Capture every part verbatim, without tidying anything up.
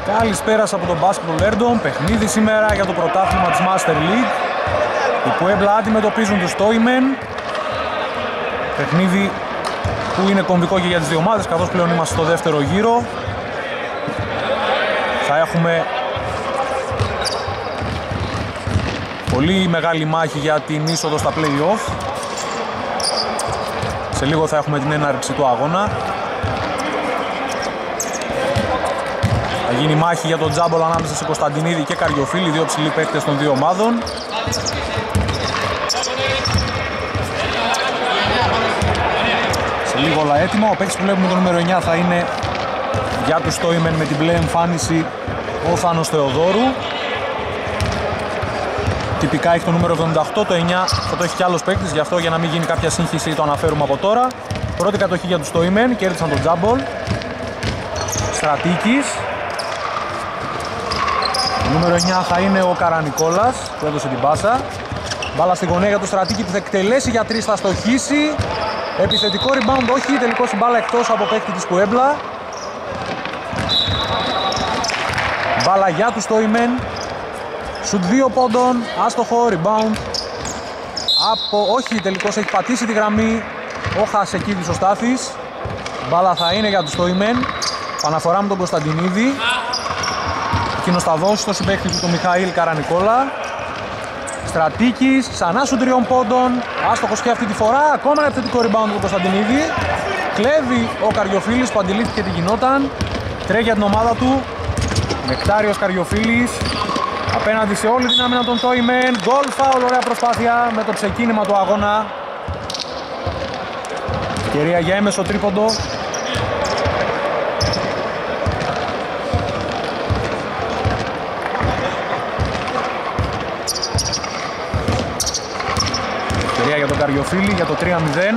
Καλησπέρα από τον Basketball Lerdom. Παιχνίδι σήμερα για το πρωτάθλημα της Master League. Οι Puebla αντιμετωπίζουν τους Toymen. Παιχνίδι που είναι κομβικό και για τις δύο ομάδες, καθώς πλέον είμαστε στο δεύτερο γύρο. Θα έχουμε πολύ μεγάλη μάχη για την είσοδο στα play-off. Σε λίγο θα έχουμε την έναρξη του αγώνα. Θα γίνει μάχη για τον τζάμπολ ανάμεσα σε Κωνσταντινίδη και Καριοφίλη, δύο ψηλοί παίκτες των δύο ομάδων. Σε λίγο όλα έτοιμα. Ο παίκτης που βλέπουμε το νούμερο εννιά θα είναι για τους Toymen με την μπλε εμφάνιση ο Θάνος Θεοδόρου. Τυπικά έχει το νούμερο εβδομήντα οκτώ, το εννιά θα το έχει κι άλλος παίκτης, γι' αυτό για να μην γίνει κάποια σύγχυση το αναφέρουμε από τώρα. Πρώτη κατοχή για τους Toymen, κέρδισαν τον τζάμπολ. Στρατίκης. Νούμερο εννιά θα είναι ο Καρανικόλας που έδωσε την πάσα. Μπάλα στη γωνία για το Στρατίκη που θα εκτελέσει για τρεις, θα στοχίσει. Επιθετικό rebound, όχι, τελικώς η μπάλα εκτός από παίκτη της Puebla. Μπάλα για τους Toymen. Σουτ δύο πόντων, άστοχο, rebound. Από, όχι, τελικώς έχει πατήσει τη γραμμή ο Χασεκίδης ο Στάθης. Μπάλα θα είναι για τους Toymen. Παναφορά με τον Κωνσταντινίδη. Εκείνος θα δώσει στο συμπαίκτη του τον Μιχαήλ Καρανικόλα. Στρατίκης, ξανά σου τριών πόντων. Άστοχος και αυτή τη φορά. Ακόμα ένα επιθετικό rebound του Κωνσταντινίδη. Κλέβει ο Καριοφίλης που αντιλήφθηκε τι γινόταν. Τρέχει για την ομάδα του. Νεκτάριος Καριοφίλης. Απέναντι σε όλη την άμυνα των Toymen. Γκολ φάουλ, ωραία προσπάθεια με το ξεκίνημα του αγώνα. Ευκαιρία για έμεσο τρίποντο. Για τον Καριοφίλη για το τρία μηδέν.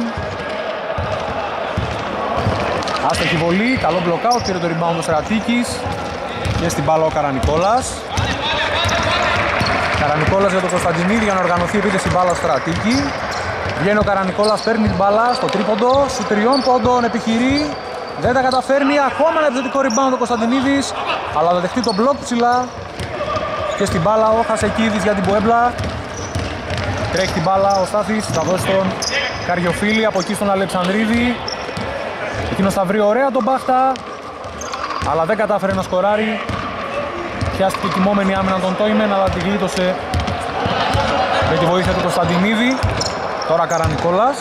Άστοχη βολή, καλό blockout, πήρε το rebound ο Στρατίκης και στην μπάλα ο Καρανικόλας. Καρανικόλας για τον Κωνσταντινίδη για να οργανωθεί επίθεση μπάλα στο Στρατίκη. Βγαίνει ο Καρανικόλας, παίρνει την μπάλα στο τρίποντο, σου τριών πόντων επιχειρεί, δεν τα καταφέρνει. Ακόμα ένα επιθετικό rebound ο Κωνσταντινίδης, αλλά θα δεχτεί τον μπλοκ ψηλά και στην μπάλα ο Χασεκίδης για την Puebla. Τρέχει την μπάλα ο Στάθης, θα δώσει τον Καριοφίλη, από εκεί στον Αλεξανδρίδη. Εκείνος θα βρει ωραία τον Μπάχτα, αλλά δεν κατάφερε να σκοράρει. Πιάστηκε κοιμόμενη άμυνα των Toymen, αλλά τη γλίτωσε με τη βοήθεια του Κωνσταντινίδη. Τώρα Καρανικόλας.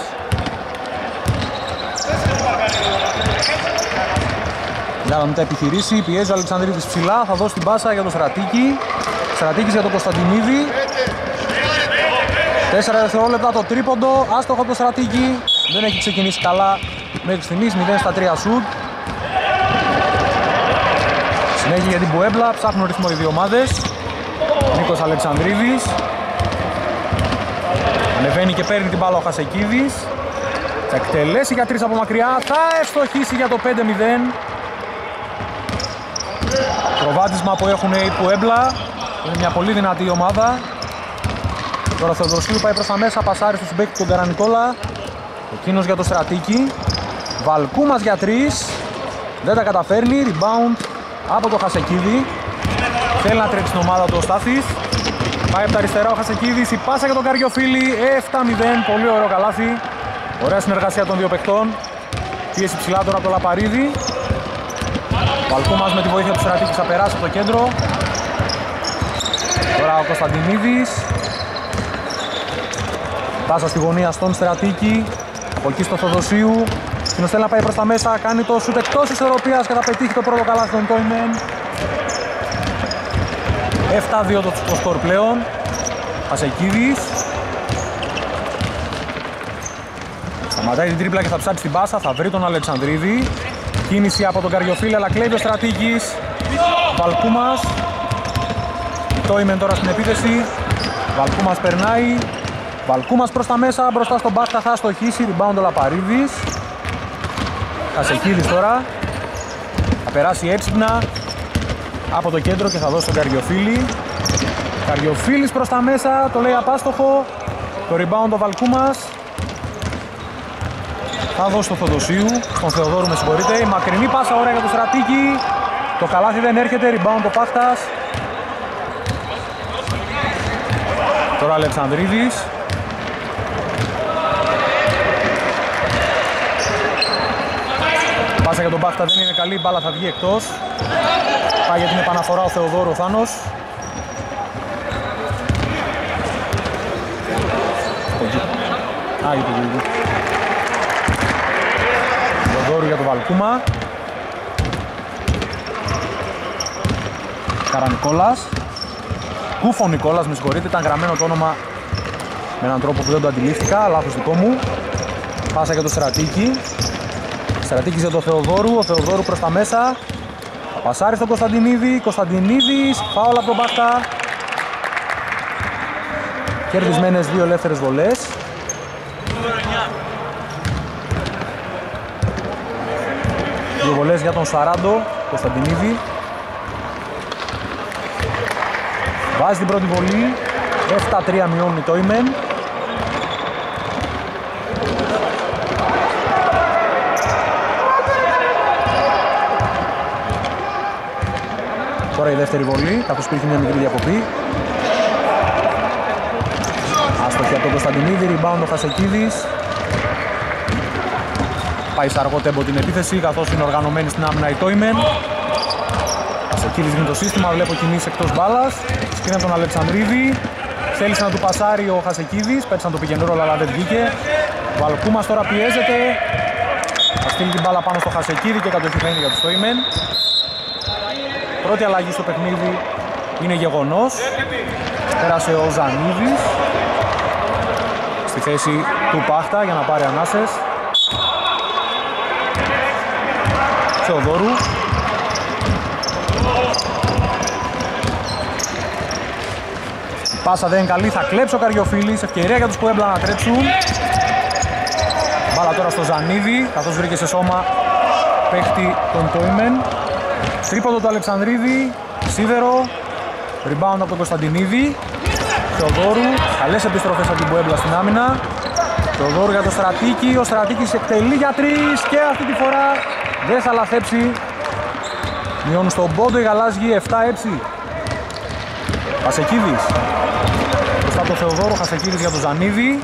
Για να μην τα επιχειρήσει, πιέζει ο Αλεξανδρίδης ψηλά, θα δώσει την πάσα για τον Στρατίκη. Στρατίκης για τον Κωνσταντινίδη. τέσσερα δευτερόλεπτα το τρίποντο, άστοχο από το Στρατίκη. Δεν έχει ξεκινήσει καλά μέχρι στιγμής, μηδέν στα τρία σουτ. Συνέχεια για την Puebla, ψάχνουν ρυθμό οι δύο ομάδες. Νίκος Αλεξανδρίδης. Ανεβαίνει και παίρνει την μπάλα ο Χασεκίδης. Θα εκτελέσει για τρεις από μακριά, θα ευστοχίσει για το πέντε μηδέν. Προβάδισμα που έχουν οι Puebla, είναι μια πολύ δυνατή ομάδα. Τώρα ο Θεοδοσίου πάει προς τα μέσα, πασάρει στο συμπαίκτη του Καρανικόλα. Εκείνος για το Στρατίκη. Βαλκούμας για τρεις. Δεν τα καταφέρνει, rebound από το Χασεκίδη. Θέλει να τρέξει την ομάδα του ο Στάθης. Πάει από τα αριστερά ο Χασεκίδης, η πάσα για τον Καριοφίλη. επτά μηδέν, πολύ ωραίο καλάθι. Ωραία συνεργασία των δύο παικτών. Πίεση ψηλά τώρα από το Λαπαρίδη. Βαλκούμας με τη βοήθεια του Στρατίκη θα περάσει από το κέντρο. Τώρα ο Κωνσταντινίδης. Πάσα στη γωνία στον Στρατίκη. Από εκεί στο Θοδοσίου. Εκείνος θέλει να πάει προς τα μέσα. Κάνει το σουτ εκτός ισορροπίας και θα πετύχει το πρώτο καλάθι των Toymen. επτά δύο το, το σκορ πλέον. Χασεκίδης. Σταματάει την τρίπλα και θα ψάξει την πάσα. Θα βρει τον Αλεξανδρίδη. Κίνηση από τον Καριοφίλη, αλλά κλέβει ο Στρατίκης. Βαλκούμας. Toymen τώρα στην επίθεση. Βαλκούμας περνάει. Βαλκούμας προς τα μέσα, μπροστά στον Μπάχτα θα στοχίσει, rebound ο Λαπαρίδης. Χασεκίδης τώρα. Θα περάσει έξυπνα από το κέντρο και θα δώσει τον Καριοφίλη. Καριοφίλης προς τα μέσα, το λέει απάστοχο. Το rebound ο Βαλκούμας. Θα δώσει στο Θοδοσίου, στον Θεοδόρου με συγχωρείτε. Η μακρινή πάσα ωραία για το Στρατίκη. Το καλάθι δεν έρχεται, rebound το Πάχτας. Τώρα Αλεξανδρίδης. Πάσα για τον Πάχτα δεν είναι καλή, μπάλα θα βγει εκτός. Πάει για την επαναφορά ο Θεοδόρου ο Θάνος. Α, για το Θεοδόρου για τον Βαλκούμα. Καρανικόλας. Κούφο Νικόλας, με συγχωρείτε, ήταν γραμμένο το όνομα με έναν τρόπο που δεν το αντιλήφθηκα, λάθος δικό μου. Πάσα για το Στρατίκη. Στρατίκης για τον Θεοδόρου, ο Θεοδόρου προς τα μέσα. Θα πασάρει στον Κωνσταντινίδη, Κωνσταντινίδης, φάουλ από τον Πάχτα. Κερδισμένες δύο ελεύθερες βολές. Δύο βολές για τον Σαράντο, Κωνσταντινίδη. Βάζει την πρώτη βολή, επτά τρία μειώνει το Ιμεν. Τώρα η δεύτερη βολή, καθώς υπήρχε μια μικρή διακοπή. Άστοχη από τον Κωνσταντινίδη, rebound ο Χασεκίδης. Πάει σε αργό τέμπο την επίθεση, καθώς είναι οργανωμένη στην άμυνα η Τόιμεν. Χασεκίδης είναι το σύστημα, βλέπω κινήσεις εκτός μπάλας. Σκρίνει τον Αλεξανδρίδη. Θέλησε να του πασάρει ο Χασεκίδης, πέτυχε να το πηγαίνει ρόλο αλλά δεν βγήκε. Ο Βαλκούμας τώρα πιέζεται. Θα στείλει την μπάλα πάνω στο Χασεκίδη και κατοχυμένη για τους Τόιμεν. Πρώτη αλλαγή στο παιχνίδι είναι γεγονός. Πέρασε ο Ζανίδης στη θέση του Πάχτα για να πάρει ανάσες. Θεοδόρου. Η πάσα δεν είναι καλή, θα κλέψει ο Καριοφίλης. Ευκαιρία για τους Πουέμπλα να τρέξουν. Μπάλα τώρα στο Ζανίδη, καθώς βρήκε σε σώμα παίχτη τον Τόιμεν. Τρίποντο του Αλεξανδρίδη, σίδερο, rebound από τον Κωνσταντινίδη. Θεοδόρου, καλές επιστροφές από την Πουέμπλα στην άμυνα. Θεοδόρου για το Στρατίκη, ο Στρατίκης εκτελεί για τρεις και αυτή τη φορά δεν θα λαθέψει. Μειώνουν στον πόντο οι γαλάζιοι, επτά έξι. Χασεκίδης, μπροστά από τον Θεοδόρου, Χασεκίδης για τον Ζανίδη.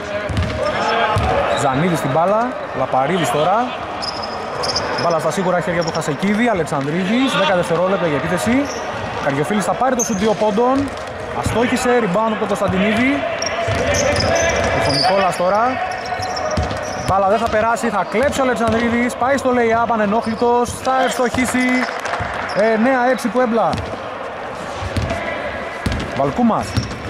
Ζανίδης στην μπάλα, Λαπαρίδης τώρα. Μπάλα στα σίγουρα χέρια του Χασεκίδη, Αλεξανδρίδης, δέκα δευτερόλεπτα για επίθεση. Καριοφίλης θα πάρει το σουτ δύο πόντων. Αστόχησε, rebound από τον Κωνσταντινίδη. Ο Νικόλας τώρα. Μπάλα δεν θα περάσει, θα κλέψει ο Αλεξανδρίδης. Πάει στο lay-up, ανενόχλητος. Θα ευστοχίσει. εννέα έξι Πουέμπλα. Βαλκούμας.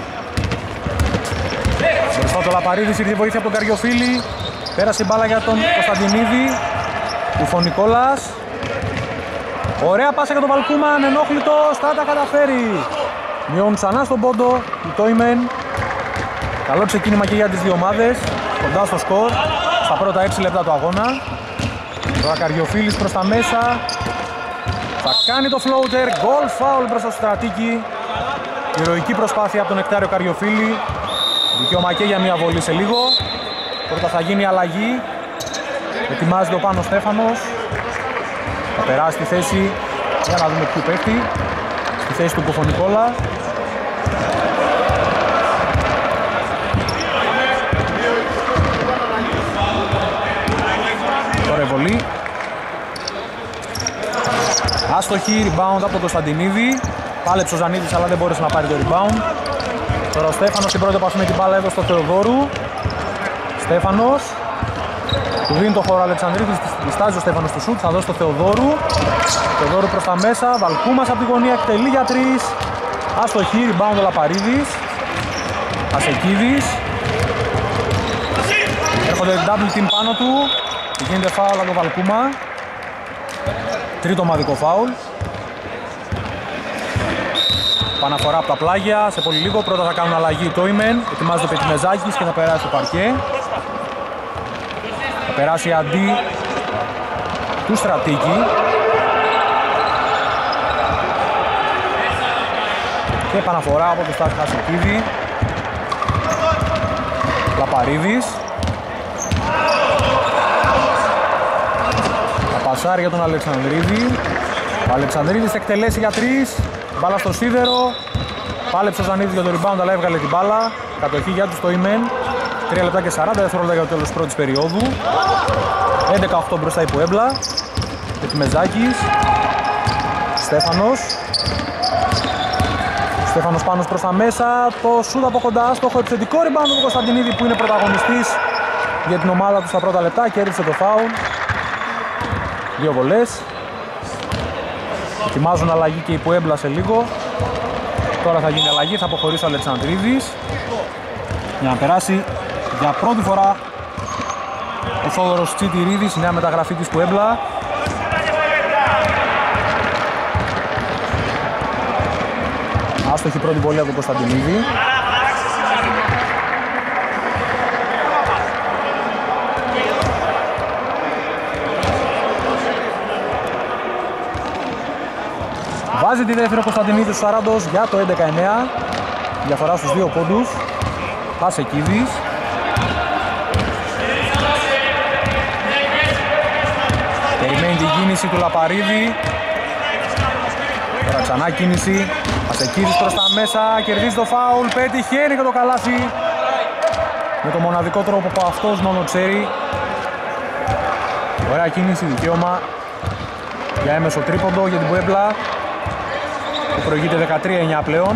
Μπροστά το Λαπαρίδης, ήρθε βοήθεια από τον Καριοφίλη. Πέρασε η μπάλα για τον Κωνσταντινίδη. Κουφο Νικόλας. Ωραία πάσα για τον Βαλκούμα, ανενόχλητος, θα τα καταφέρει. Μειώνουν ξανά στον πόντο, η Τόιμεν. Καλό ξεκίνημα και για τις δύο ομάδες. Κοντά στο σκορ, στα πρώτα έξι λεπτά του αγώνα. Τώρα Καριοφίλης προς τα μέσα. Θα κάνει το floater, goal foul μπροστά στο Στρατίκη. Ηρωική προσπάθεια από τον Νεκτάριο Καριοφίλη. Δικαίωμα και για μια βολή σε λίγο. Πρώτα θα γίνει αλλαγή. Ετοιμάζεται ο Πάνο Στέφανος. Θα περάσει τη θέση, για να δούμε ποιο παίχτη. Στη θέση του Κουφο Νικόλα. Τώρα βολή. Άστοχη, rebound από τον Κωνσταντινίδη. Πάλεψε ο Ζανίδης αλλά δεν μπόρεσε να πάρει το rebound. Τώρα ο Στέφανος στην πρώτη επαφή με την μπάλα εδώ στο Θεοδόρου. Στέφανος. Του δίνει το χώρο Αλεξανδρίδης, διστάζει ο Στέφανος του σουτ, θα δώσει το Θεοδόρου. Θεοδόρου προς τα μέσα, Βαλκούμας από τη γωνία, εκτελεί για τρεις. Αστοχή, rebound ο Λαπαρίδης. Χασεκίδης. Έρχονται double team πάνω του. Γίνεται φάουλ από τον Βαλκούμα. Τρίτο ομαδικό φάουλ. Παναφορά από τα πλάγια, σε πολύ λίγο. Πρώτα θα κάνουν αλλαγή το Ιμεν. Ετοιμάζεται ο Πετιμεζάκης και θα περάσει στο παρκέ. Θα περάσει αντί του Στρατίκη. Και επαναφορά από το Στάθη Χασεκίδη. Λαπαρίδης. Θα πασάρει για τον Αλεξανδρίδη. Ο Αλεξανδρίδης θα εκτελέσει για τρεις. Μπάλα στο σίδερο. Πάλεψε ο Ζανίδης για το rebound, αλλά έβγαλε την μπάλα. Κατοχή για τους το Ημέν. τρία λεπτά και σαράντα δευτερόλεπτα για το τέλος της πρώτης περίοδου. έντεκα οκτώ μπροστά η Πουέμπλα. Πετιμεζάκης. Στέφανος. Στέφανος πάνω προς τα μέσα. Το σούτ από κοντά. Άστοχο επιθετικό rebound του Κωνσταντινίδη που είναι πρωταγωνιστής για την ομάδα του στα πρώτα λεπτά. Κέρδισε το φάουλ. Δύο βολές. Ετοιμάζουν αλλαγή και η Πουέμπλα σε λίγο. Τώρα θα γίνει αλλαγή, θα αποχωρήσει ο Αλεξανδρίδης για να περάσει για πρώτη φορά ο Θόδωρος Τσιτηρίδης, η νέα μεταγραφή της Πουέμπλα. Άστοχη πρώτη βολή από τον Κωνσταντινίδη. Βάζει τη δεύτερη ο Κωνσταντινίδης ο Σαράντος για το έντεκα εννέα. Διαφορά στους δύο πόντους. Πασεκίδης. Περιμένει την κίνηση του Λαπαρίδη. Τώρα ξανά κίνηση. Πασεκίδης προς τα μέσα. Κερδίζει το φάουλ. Πετυχαίνει και το καλάθι. Με το μοναδικό τρόπο που αυτός μόνο ξέρει. Ωραία κίνηση, δικαίωμα για έμεσο τρίποντο για την Πουέμπλα, που προηγείται δεκατρία εννιά πλέον.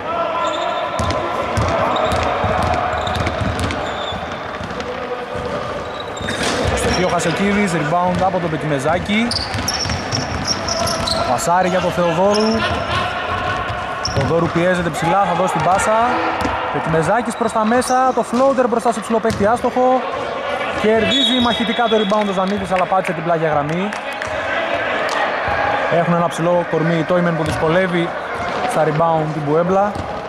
Στο ο Χασεκίδης, rebound από τον Πετιμεζάκη. Πασάρι για τον Θεοδόρου. Θεοδόρου πιέζεται ψηλά, θα δώσει την πάσα. Πετιμεζάκης προς τα μέσα, το floater μπροστά σε ψηλό παίκτη άστοχο. Κερδίζει μαχητικά το rebound ο Ζανίδης, αλλά πάτησε την πλάγια γραμμή. Έχουν ένα ψηλό κορμί η Τόιμεν που δυσκολεύει στα rebound την Πουέμπλα.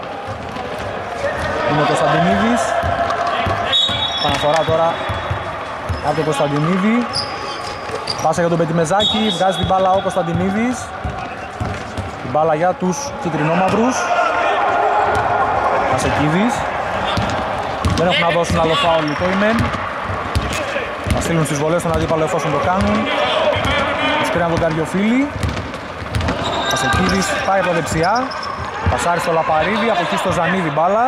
Είναι ο Κωνσταντινίδης. Παναφορά τώρα από τον Κωνσταντινίδη. Πάσα για τον Πετιμεζάκη, βγάζει την μπάλα ο Κωνσταντινίδης. Την μπάλα για τους κυτρινόμαυρους. Κασεκίδης. Δεν έχουν να δώσουν άλλο φάουλ οι Τόιμεν. Θα στείλουν στις βολές τον αντίπαλο εφόσον το κάνουν. Σπήραν τον Καριοφίλη. Κασεκίδης πάει από δεξιά. Πασάρι στο Λαπαρίδη, από εκεί στο Ζανίδη μπάλα.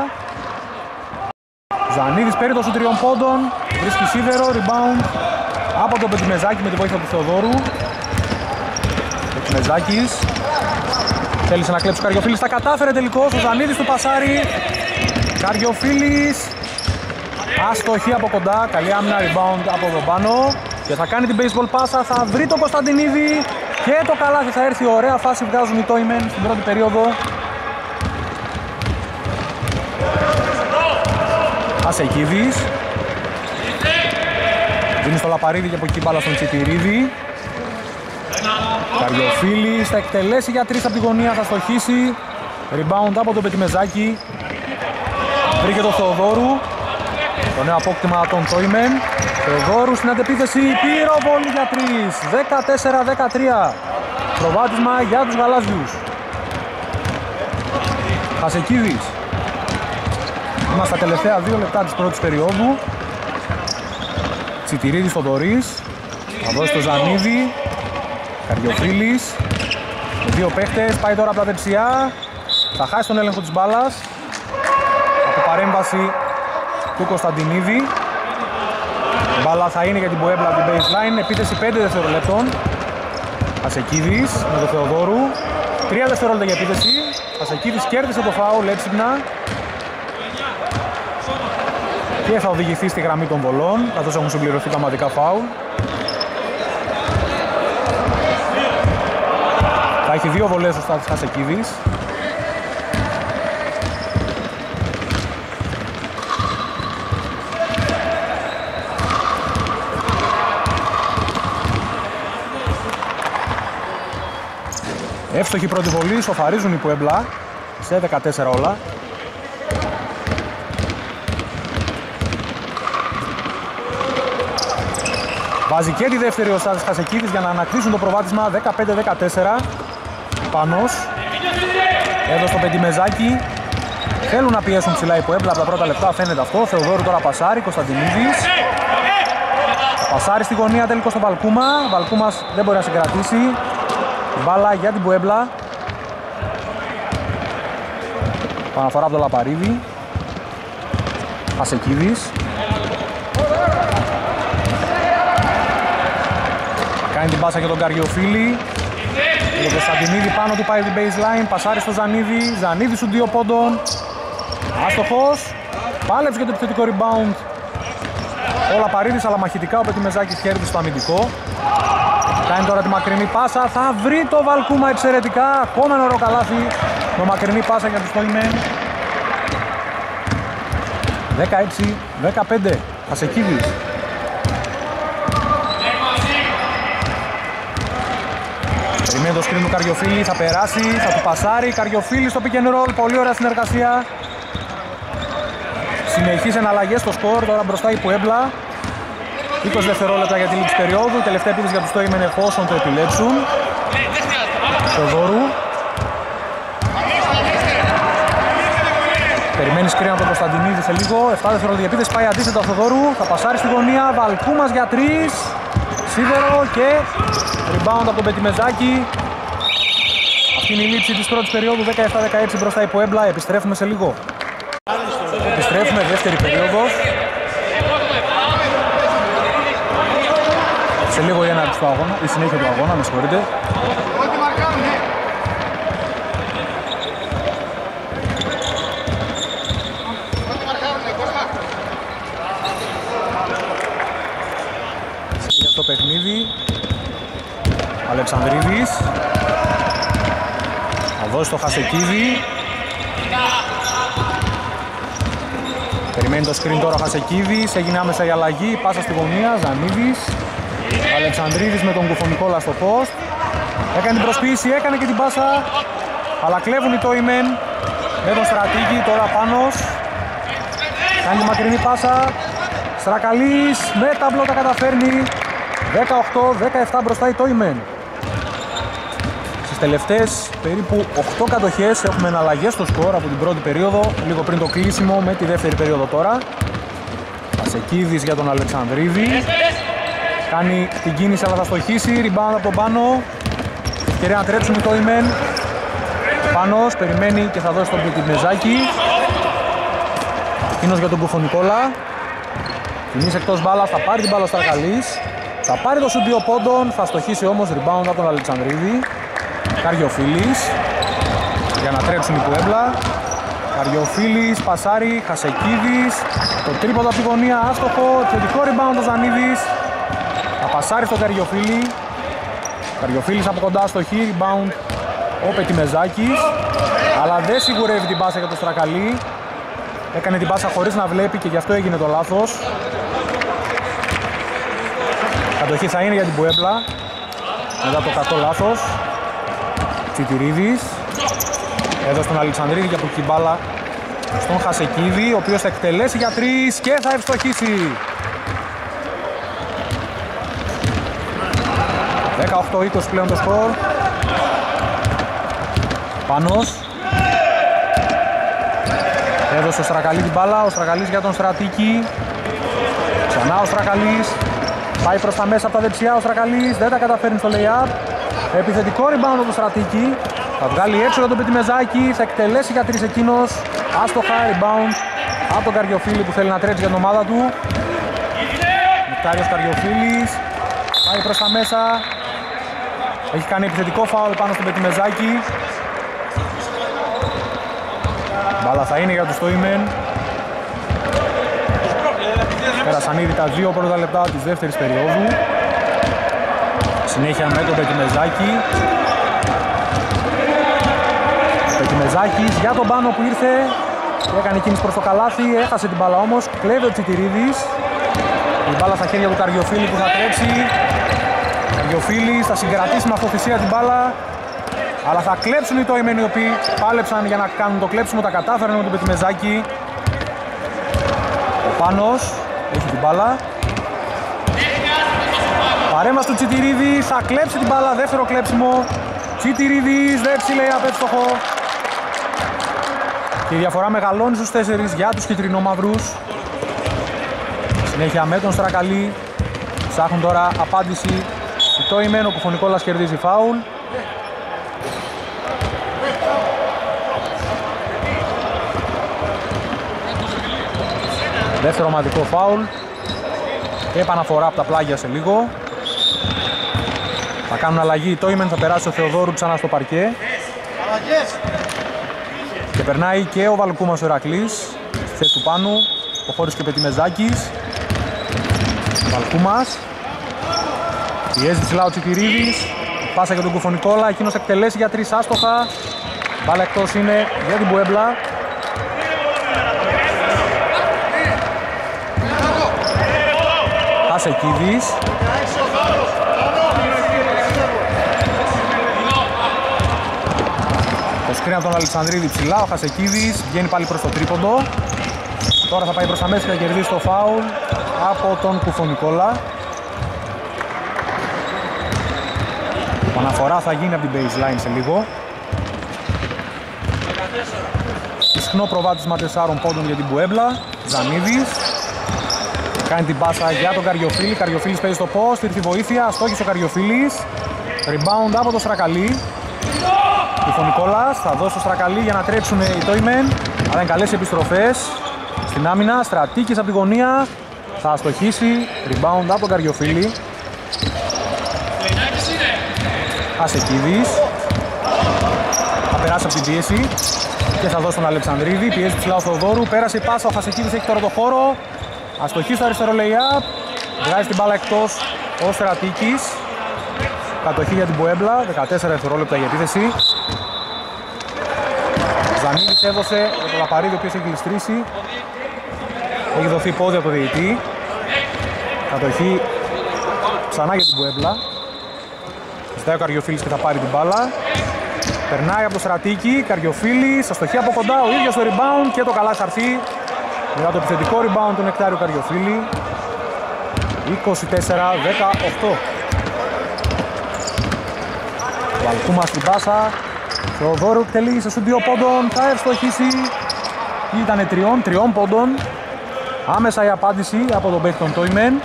Ζανίδης παίρνει το σου τριών πόντων. Βρίσκει σίδερο, rebound από τον Πετιμεζάκη με τη βοήθεια του Θεοδόρου. Πετιμεζάκης θέλησε να κλέψει ο Καριοφίλης, τα κατάφερε τελικώς. Ο Ζανίδης του πασάρι. Καριοφίλης αστοχή από κοντά, καλή άμυνα, rebound από εδώ πάνω. Και θα κάνει την baseball πάσα, θα βρει τον Κωνσταντινίδη και το καλάθι θα έρθει. Ωραία φάση βγάζουν οι Τόιμεν στην πρώτη περίοδο. Ασεκίδης δίνει στο Λαπαρίδη και από εκεί μπάλα στον Τσιτηρίδη. Καριοφίλης θα εκτελέσει για τρεις από τη γωνία, θα στοχίσει. Rebound από τον Πετιμεζάκη. Βρήκε το Θεοδόρου. Το νέο απόκτημα των Τόιμεν. Θεοδόρου στην αντεπίθεση, πυροβολή για τρεις. δεκατέσσερα δεκατρία. Προβάδισμα για τους γαλάζιους. Χασεκίδης. Είμαστε στα τελευταία δύο λεπτά της πρώτης περίοδου. Τσιτηρίδης Θοδωρής. Θα δώσει το Ζανίδη. Καριοφίλης. Δύο παίχτες, πάει τώρα από τα δεξιά. Θα χάσει τον έλεγχο της μπάλας. Από παρέμβαση του Κωνσταντινίδη. Η μπάλα θα είναι για την Πουέμπλα από την baseline. Επίθεση πέντε δευτερολέπτων. Ασεκίδης με τον Θεοδόρου. τρία δευτερόλεπτα για επίθεση. Ασεκίδης κέρδισε το φάουλ έξυπνα. Και θα οδηγηθεί στη γραμμή των βολών, καθώς έχουν συμπληρωθεί τα ομαδικά φάουλ. Θα έχει δύο βολές ο Στάθης Χασεκίδης. Εύστοχη πρώτη βολή, σοφαρίζουν οι Πουέμπλα σε δεκατέσσερα όλα. Βάζει και τη δεύτερη ο Στάθης Χασεκίδης για να ανακτήσουν το προβάδισμα δεκαπέντε δεκατέσσερα. Πανός. Εδώ στο Πετιμεζάκη. Θέλουν να πιέσουν ψηλά οι Πουέμπλα από τα πρώτα λεπτά, φαίνεται αυτό. Θεοδόρου τώρα πασάρι, Κωνσταντινίδης. Πασάρι στη γωνία τελικώς στο Βαλκούμα. Βαλκούμας δεν μπορεί να συγκρατήσει. Μπάλα για την Πουέμπλα. Παναφορά από το Λαπαρίδη. Χασεκίδης. Κάνει την πάσα για τον Καριοφίλη. Ο Κωνσταντινίδη πάνω του πάει την baseline. Πασάρει στο Ζανίδη. Ζανίδη σου δύο πόντων. Άστοχος. Πάλεψε για το επιθετικό rebound. Ο Λαπαρίδης, αλλά μαχητικά ο Πετιμεζάκης κέρδισε το αμυντικό. Κάνει τώρα τη μακρινή πάσα. Θα βρει το Βαλκούμα εξαιρετικά. Ακόμα ένα ωραίο καλάθι. Με μακρινή πάσα για τους Toymen. δεκαέξι δεκαπέντε. Χασεκίδης. Περιμένει το screen του Καριοφίλη. Θα περάσει. Θα του πασάρει. Καριοφίλη στο pick and roll. Πολύ ωραία συνεργασία. Συνεχίζει εναλλαγές στο σκορ. Τώρα μπροστά η Πουέμπλα. είκοσι δευτερόλεπτα για τη λήξη περίοδου. Τελευταία επίθεση για τους Toymen εφόσον το επιλέξουν. Θεοδόρου. Περιμένει σκριν από τον Κωνσταντινίδη σε λίγο. επτά δευτερόλεπτα για επίθεση. Πάει αντίθετα ο Θεοδόρου. Θα πασάρει στη γωνία. Βαλκούμας για τρεις. Σίδερο και rebound από τον Πετιμεζάκη. Αυτή είναι η λήξη της πρώτης περίοδου. δεκαεπτά δεκαέξι μπροστά η Πουέμπλα. Επιστρέφουμε σε λίγο. Επιστρέφουμε δεύτερη περίοδος. Σε λίγο η έναρξη του αγώνα, η συνέχεια του αγώνα, με συγχωρείτε. Συνέχεια στο παιχνίδι. Αλεξανδρίδης. Θα δώσει το Χασεκίδη. Περιμένει το screen τώρα ο Χασεκίδης. Έγινε άμεσα η αλλαγή. Πάσα στη γωνία. Ζανίδης. Αλεξανδρίδης με τον Κουφονικόλα στο post. Έκανε την προσποίηση, έκανε και την πάσα. Αλλά κλέβουν οι Toymen με τον Στρατήγη. Τώρα Πάνος. Κάνει τη μακρινή πάσα. Στρακαλής με ταμπλό τα καταφέρνει. δεκαοκτώ δεκαεπτά μπροστά οι Toymen. Στις τελευταίες περίπου οκτώ κατοχές έχουμε εναλλαγές στο σκορ από την πρώτη περίοδο. Λίγο πριν το κλείσιμο με τη δεύτερη περίοδο τώρα. Ασεκίδης για τον Αλεξανδρίδη. Κάνει την κίνηση αλλά θα στοχίσει. Rebound από τον Πάνο. Ευκαιρία να τρέψουν οι Toymen. Ο Πάνος περιμένει και θα δώσει τον Πετιμεζάκη. Εκείνος για τον Κουφονικόλα. Κινήσει εκτός μπάλας, θα πάρει την μπάλα ο Στρακαλής. Θα πάρει το σουτ δύο πόντων, θα στοχίσει όμως rebound από τον Αλεξανδρίδη. Καριοφίλης για να τρέψουν οι Πουέμπλα. Καριοφίλης, πασάρι, Χασεκίδης. Το τρίποντο από τη γωνία, άστοχο. Θετικό rebound ο Ζανίδης. Θα πασάρει στον Καριοφίλη. Καριοφίλης από κοντά στοχή, rebound ο Πετιμεζάκης. Αλλά δεν σιγουρεύει την πάσα για τον Στρακαλή. Έκανε την πάσα χωρίς να βλέπει και γι' αυτό έγινε το λάθος. Κατοχή θα είναι για την Πουέμπλα μετά το κακό λάθος. Τσιτηρίδης έδωσε τον Αλεξανδρίδη και από την μπάλα στον Χασεκίδη, ο οποίος θα εκτελέσει για τρεις και θα ευστοχίσει. δεκαοκτώ είκοσι πλέον το σκορ. Πάνος έδωσε ο Στρακαλή την μπάλα, ο Στρακαλής για τον Στρατίκη. Ξανά ο Στρακαλής. Πάει προς τα μέσα από τα δεξιά ο Στρακαλής, δεν τα καταφέρνει στο lay-up. Επιθετικό rebound από τον Στρατίκη. Θα βγάλει έξω για τον Πετιμεζάκη, θα εκτελέσει για τρεις εκείνος. Άστοχα, rebound από τον Καριοφίλη που θέλει να τρέξει για την ομάδα του. Νεκτάριος Καριοφίλης. Πάει προς τα μέσα. Έχει κάνει επιθετικό φάουλ πάνω στον Πετιμεζάκη. Μπάλα θα είναι για τους Toymen. Πέρασαν ήδη τα δύο πρώτα λεπτά της δεύτερης περίοδου. Συνέχεια με τον Πετιμεζάκη. Πετιμεζάκης για τον Πάνο που ήρθε και έκανε κίνηση προς το καλάθι. Έχασε την μπάλα όμως. Κλέβει ο Τσιτηρίδης. Η μπάλα στα χέρια του Καριοφίλη που θα τρέξει. Καριοφίλης θα συγκρατήσει με αυτοθυσία την μπάλα. Αλλά θα κλέψουν οι Toymen οι οποίοι πάλεψαν για να κάνουν το κλέψιμο. Τα κατάφεραν με τον Πετιμεζάκη. Ο Πάνος έχει την μπάλα. Παρέμβαση του Τσιτηρίδη, θα κλέψει την μπάλα, δεύτερο κλέψιμο. Τσιτηρίδης, δεν ψηλέει απεύστοχο. Και η διαφορά μεγαλώνει στους τέσσερις για τους κυτρινόμαυρους. Συνέχεια με τον Στρακαλή. Ψάχνουν τώρα απάντηση. Η Toymen, ο Κουφονικόλας κερδίζει φάουλ. Δεύτερο ομαδικό φάουλ και επαναφορά από τα πλάγια σε λίγο. Θα κάνουν αλλαγή, το Ήμεν θα περάσει ο Θεοδόρου ξανά στο παρκέ. Και περνάει και ο Βαλκούμας ο Ηρακλής στη θέση του Πάνου. Προχώρησε και ο Πετιμεζάκης. Βαλκούμας. Πιέζει ψηλά ο Τσιτηρίδης. Πάσα για τον Κουφονικόλα, εκείνος εκτελέσει για τρεις άστοχα. Μπάλα εκτός είναι για την Μπουέμπλα. Χασεκίδης. Το σκριν από τον Αλεξανδρίδη ψηλά, ο Χασεκίδης βγαίνει πάλι προς το τρίποντο. Τώρα θα πάει προς τα μέσα και θα κερδίσει το φάουλ από τον Κουφονικόλα. Αναφορά θα γίνει από την baseline σε λίγο. Ισχνό προβάδισμα τεσσάρων πόντων για την Μπουέμπλα. Ζανίδης κάνει την πάσα για τον Καριοφίλη. Καριοφίλης παίζει στο post, ήρθε η βοήθεια, στόχισε ο Καριοφίλης. Rebound από το Στρακαλί. Κουφονικόλας θα δώσει το Στρακαλί για να τρέξουν οι Τόιμεν. Αλλά είναι καλές επιστροφές στην άμυνα. Στρατίκης από τη γωνία, θα αστοχίσει. Rebound από τον Καριοφίλη. Χασεκίδης θα περάσει από την πίεση και θα δώσει τον Αλεξανδρίδη. Πιέζει ψηλά ο Θοδόρου, πέρασε η πάσα, ο Χασεκίδης έχει τώρα το χώρο. Αστοχή στο αριστερό lay-up, βγάζει την μπάλα εκτός ο Στρατίκης. Κατοχή για την Μπουέμπλα, δεκατέσσερα δευτερόλεπτα για επίθεση. Ζανίδης έδωσε για το Λαπαρίδη, ο οποίος έχει γλιστρήσει. Έχει δοθεί πόδι από το διαιτητή. Κατοχή ξανά για την Μπουέμπλα. Ζητάει ο Καριοφίλης και θα πάρει την μπάλα. Περνάει από το Στρατίκη, Καριοφίλης, αστοχή από κοντά, ο ίδιος το rebound και το καλά σαρθεί. Μετά το επιθετικό rebound του Νεκτάριου Καριοφίλη. είκοσι τέσσερα δεκαοκτώ. Βαλκούμας στην πάσα. Θεοδόρου εκτελεί σε σουντ δύο πόντων, θα ευστοχίσει. Ήτανε τριών, τριών πόντων. Άμεσα η απάντηση από τον παίκτη των Τόιμεν.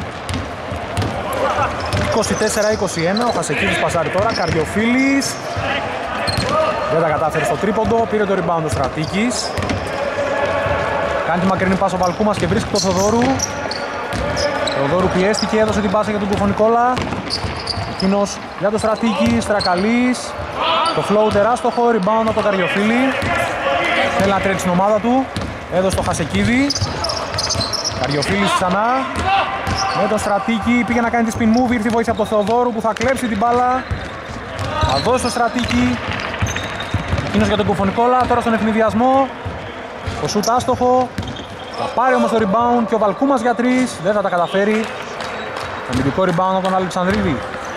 είκοσι τέσσερα είκοσι ένα, ο Χασεκίδης πασάρει τώρα, Καριοφίλης. Δεν τα κατάφερε στο τρίποντο, πήρε το rebound ο Στρατίκης. Κάνει τη μακρινή πάσα ο Βαλκούμας και βρίσκει το Θοδόρου. Θοδόρου πιέστηκε, έδωσε την πάσα για τον Κουφονικόλα. Εκείνος για τον Στρατίκη, Στρακαλής. Το flow τεράστοχο, rebound από τον Καριοφίλη. Θέλει να τρέξει την ομάδα του, έδωσε το Χασεκίδη. Καριοφίλης ξανά. Με τον Στρατίκη πήγε να κάνει τη spin move, ήρθε η βοήθεια από τον Θεοδόρου που θα κλέψει την μπάλα. Θα δώσει το Στρατίκη. Εκείνος για τον Κουφονικόλα, τώρα στον ευνηδιασμό. Το σουτ άστοχο. Θα πάρει όμως το rebound και ο Βαλκούμας για τρεις. Δεν θα τα καταφέρει. Αμυντικό rebound από τον Αλεξανδρίδη.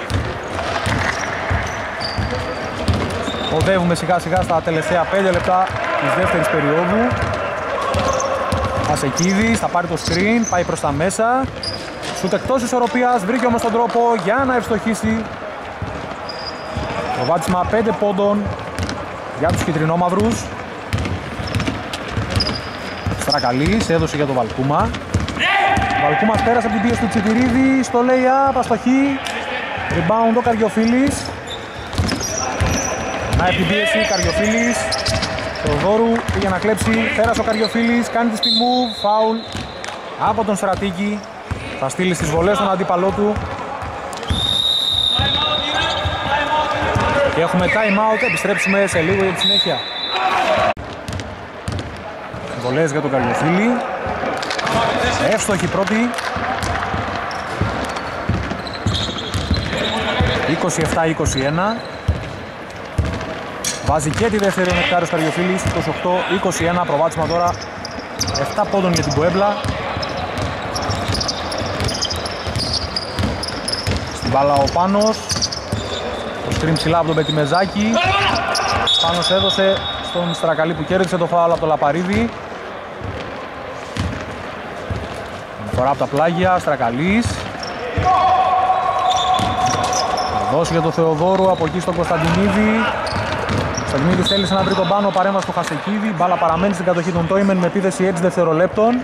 Οδεύουμε σιγά σιγά στα τελευταία πέντε λεπτά της δεύτερης περίοδου. Χασεκίδης θα πάρει το screen, πάει προς τα μέσα. Σουτ εκτός ισορροπίας, βρήκε όμως τον τρόπο για να ευστοχίσει. Προβάδισμα πέντε πόντων για τους κιτρινόμαυρους. Στρακαλής έδωσε για τον Βαλκούμα. Ο Βαλκούμας πέρασε από την πίεση του Τσιτηρίδη στο lay-up, αστοχή. Rebound ο Καριοφίλης. Να την πίεση, Καριοφίλης. Θεοδόρου πήγε να κλέψει, πέρασε ο Καριοφίλης, κάνει τη spin move, foul από τον Στρατίκη. Θα στείλει στις βολές τον αντίπαλό του. Και έχουμε time out, επιστρέψουμε σε λίγο για τη συνέχεια. Βολές για τον Καριοφίλη. Εύστοχη πρώτη. είκοσι επτά είκοσι ένα. Βάζει και τη δεύτερη ο Νεκτάριος Καριοφίλης, είκοσι οκτώ είκοσι ένα, προβάδισμα τώρα επτά πόντων για την Πουέμπλα. Στην μπάλα ο Πάνος, το screen ψηλά από τον Πετιμεζάκη. Πάνος έδωσε στον Στρακαλή που κέρδισε το φάουλ από το Λαπαρίδη. Φορά από τα πλάγια, Στρακαλής. Θα δώσει για τον Θεοδόρου, από εκεί στον Κωνσταντινίδη. Ο Κωνσταντινίδης θέλησε να βρει τον πάνω, παρέμβαση του Χασεκίδη. Μπάλα παραμένει στην κατοχή των Τόιμεν με επίθεση έξι δευτερολέπτων.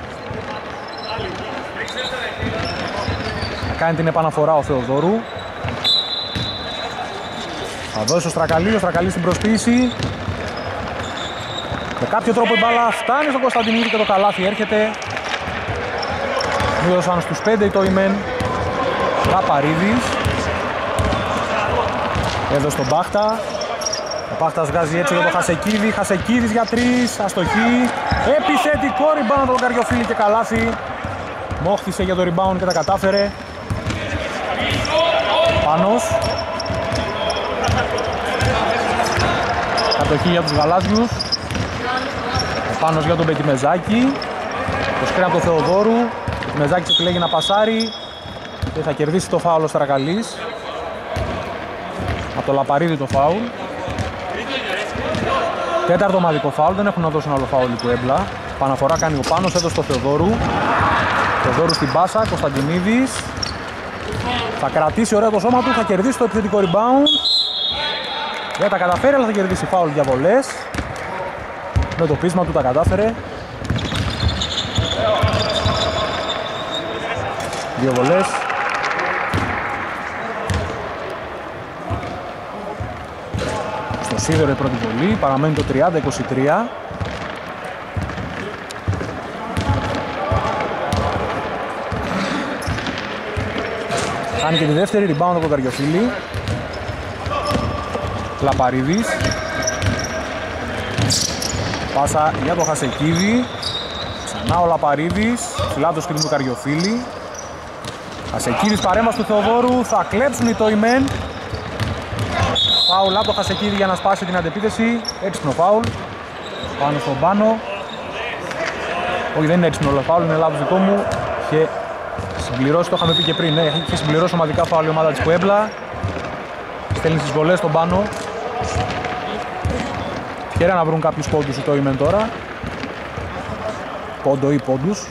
Θα κάνει την επαναφορά ο Θεοδόρου. Θα δώσει ο Στρακαλή, ο Στρακαλής στην προσποίηση. Με κάποιο τρόπο η μπάλα φτάνει στον Κωνσταντινίδη και το καλάθι έρχεται. Μείωσαν στους πέντε οι Toymen. Λαπαρίδης. Εδώ στον Μπάχτα. Ο Μπάχτας βγάζει έτσι για το Χασεκίδη. Χασεκίδης για τρεις. Αστοχή. Επιθετικό rebound από τον Καριοφίλη και καλάθι. Μόχθησε για το rebound και τα κατάφερε. Πάνος. Κατοχή για τους γαλάζιους. Ο Πάνος για τον Πετιμεζάκη. Το σκριν από τον Θεοδόρου. Ο Πετιμεζάκης επιλέγει να πασάρει και θα κερδίσει το φάουλ ο Στρακαλής. Από το Λαπαρίδη το φάουλ. Τέταρτο ομαδικό φάουλ, δεν έχουν να δώσουν άλλο φάουλ του Έμπλα. Παναφορά κάνει ο Πάνος, έδωσε στο Θεοδόρου. Θεοδόρου στην πάσα, Κωνσταντινίδης. Θα κρατήσει ωραία το σώμα του, θα κερδίσει το επιθετικό rebound. Δεν τα καταφέρει, αλλά θα κερδίσει φάουλ για βολές. Με το πείσμα του τα κατάφερε. Δύο βολές. Στο σίδερο η πρώτη βολή, παραμένει το τριάντα είκοσι τρία. Κάνει και τη δεύτερη, rebound από τον Καριοφίλη. Λαπαρίδης. Πάσα για το Χασεκίδη. Ξανά ο Λαπαρίδης. Φυλά το σκριν του Καριοφίλη. Χασεκίδης, παρέμβαση του Θεοδόρου. Θα κλέψουν οι Toymen. Φάουλ από το Χασεκίδη για να σπάσει την αντεπίθεση. Έξυπνο φάουλ. Πάνω στον Πάνο. Όχι, δεν είναι έξυπνο όλο φάουλ, είναι λάθος δικό μου. Και συμπληρώσει, το είχαμε πει και πριν. Ναι, έχει συμπληρώσει ομαδικά φάουλ η ομάδα της Puebla. Στέλνει στις βολές στον Πάνο. Χαίρε να βρουν κάποιους πόντους οι Toymen τώρα. Πόντο ή πόντους.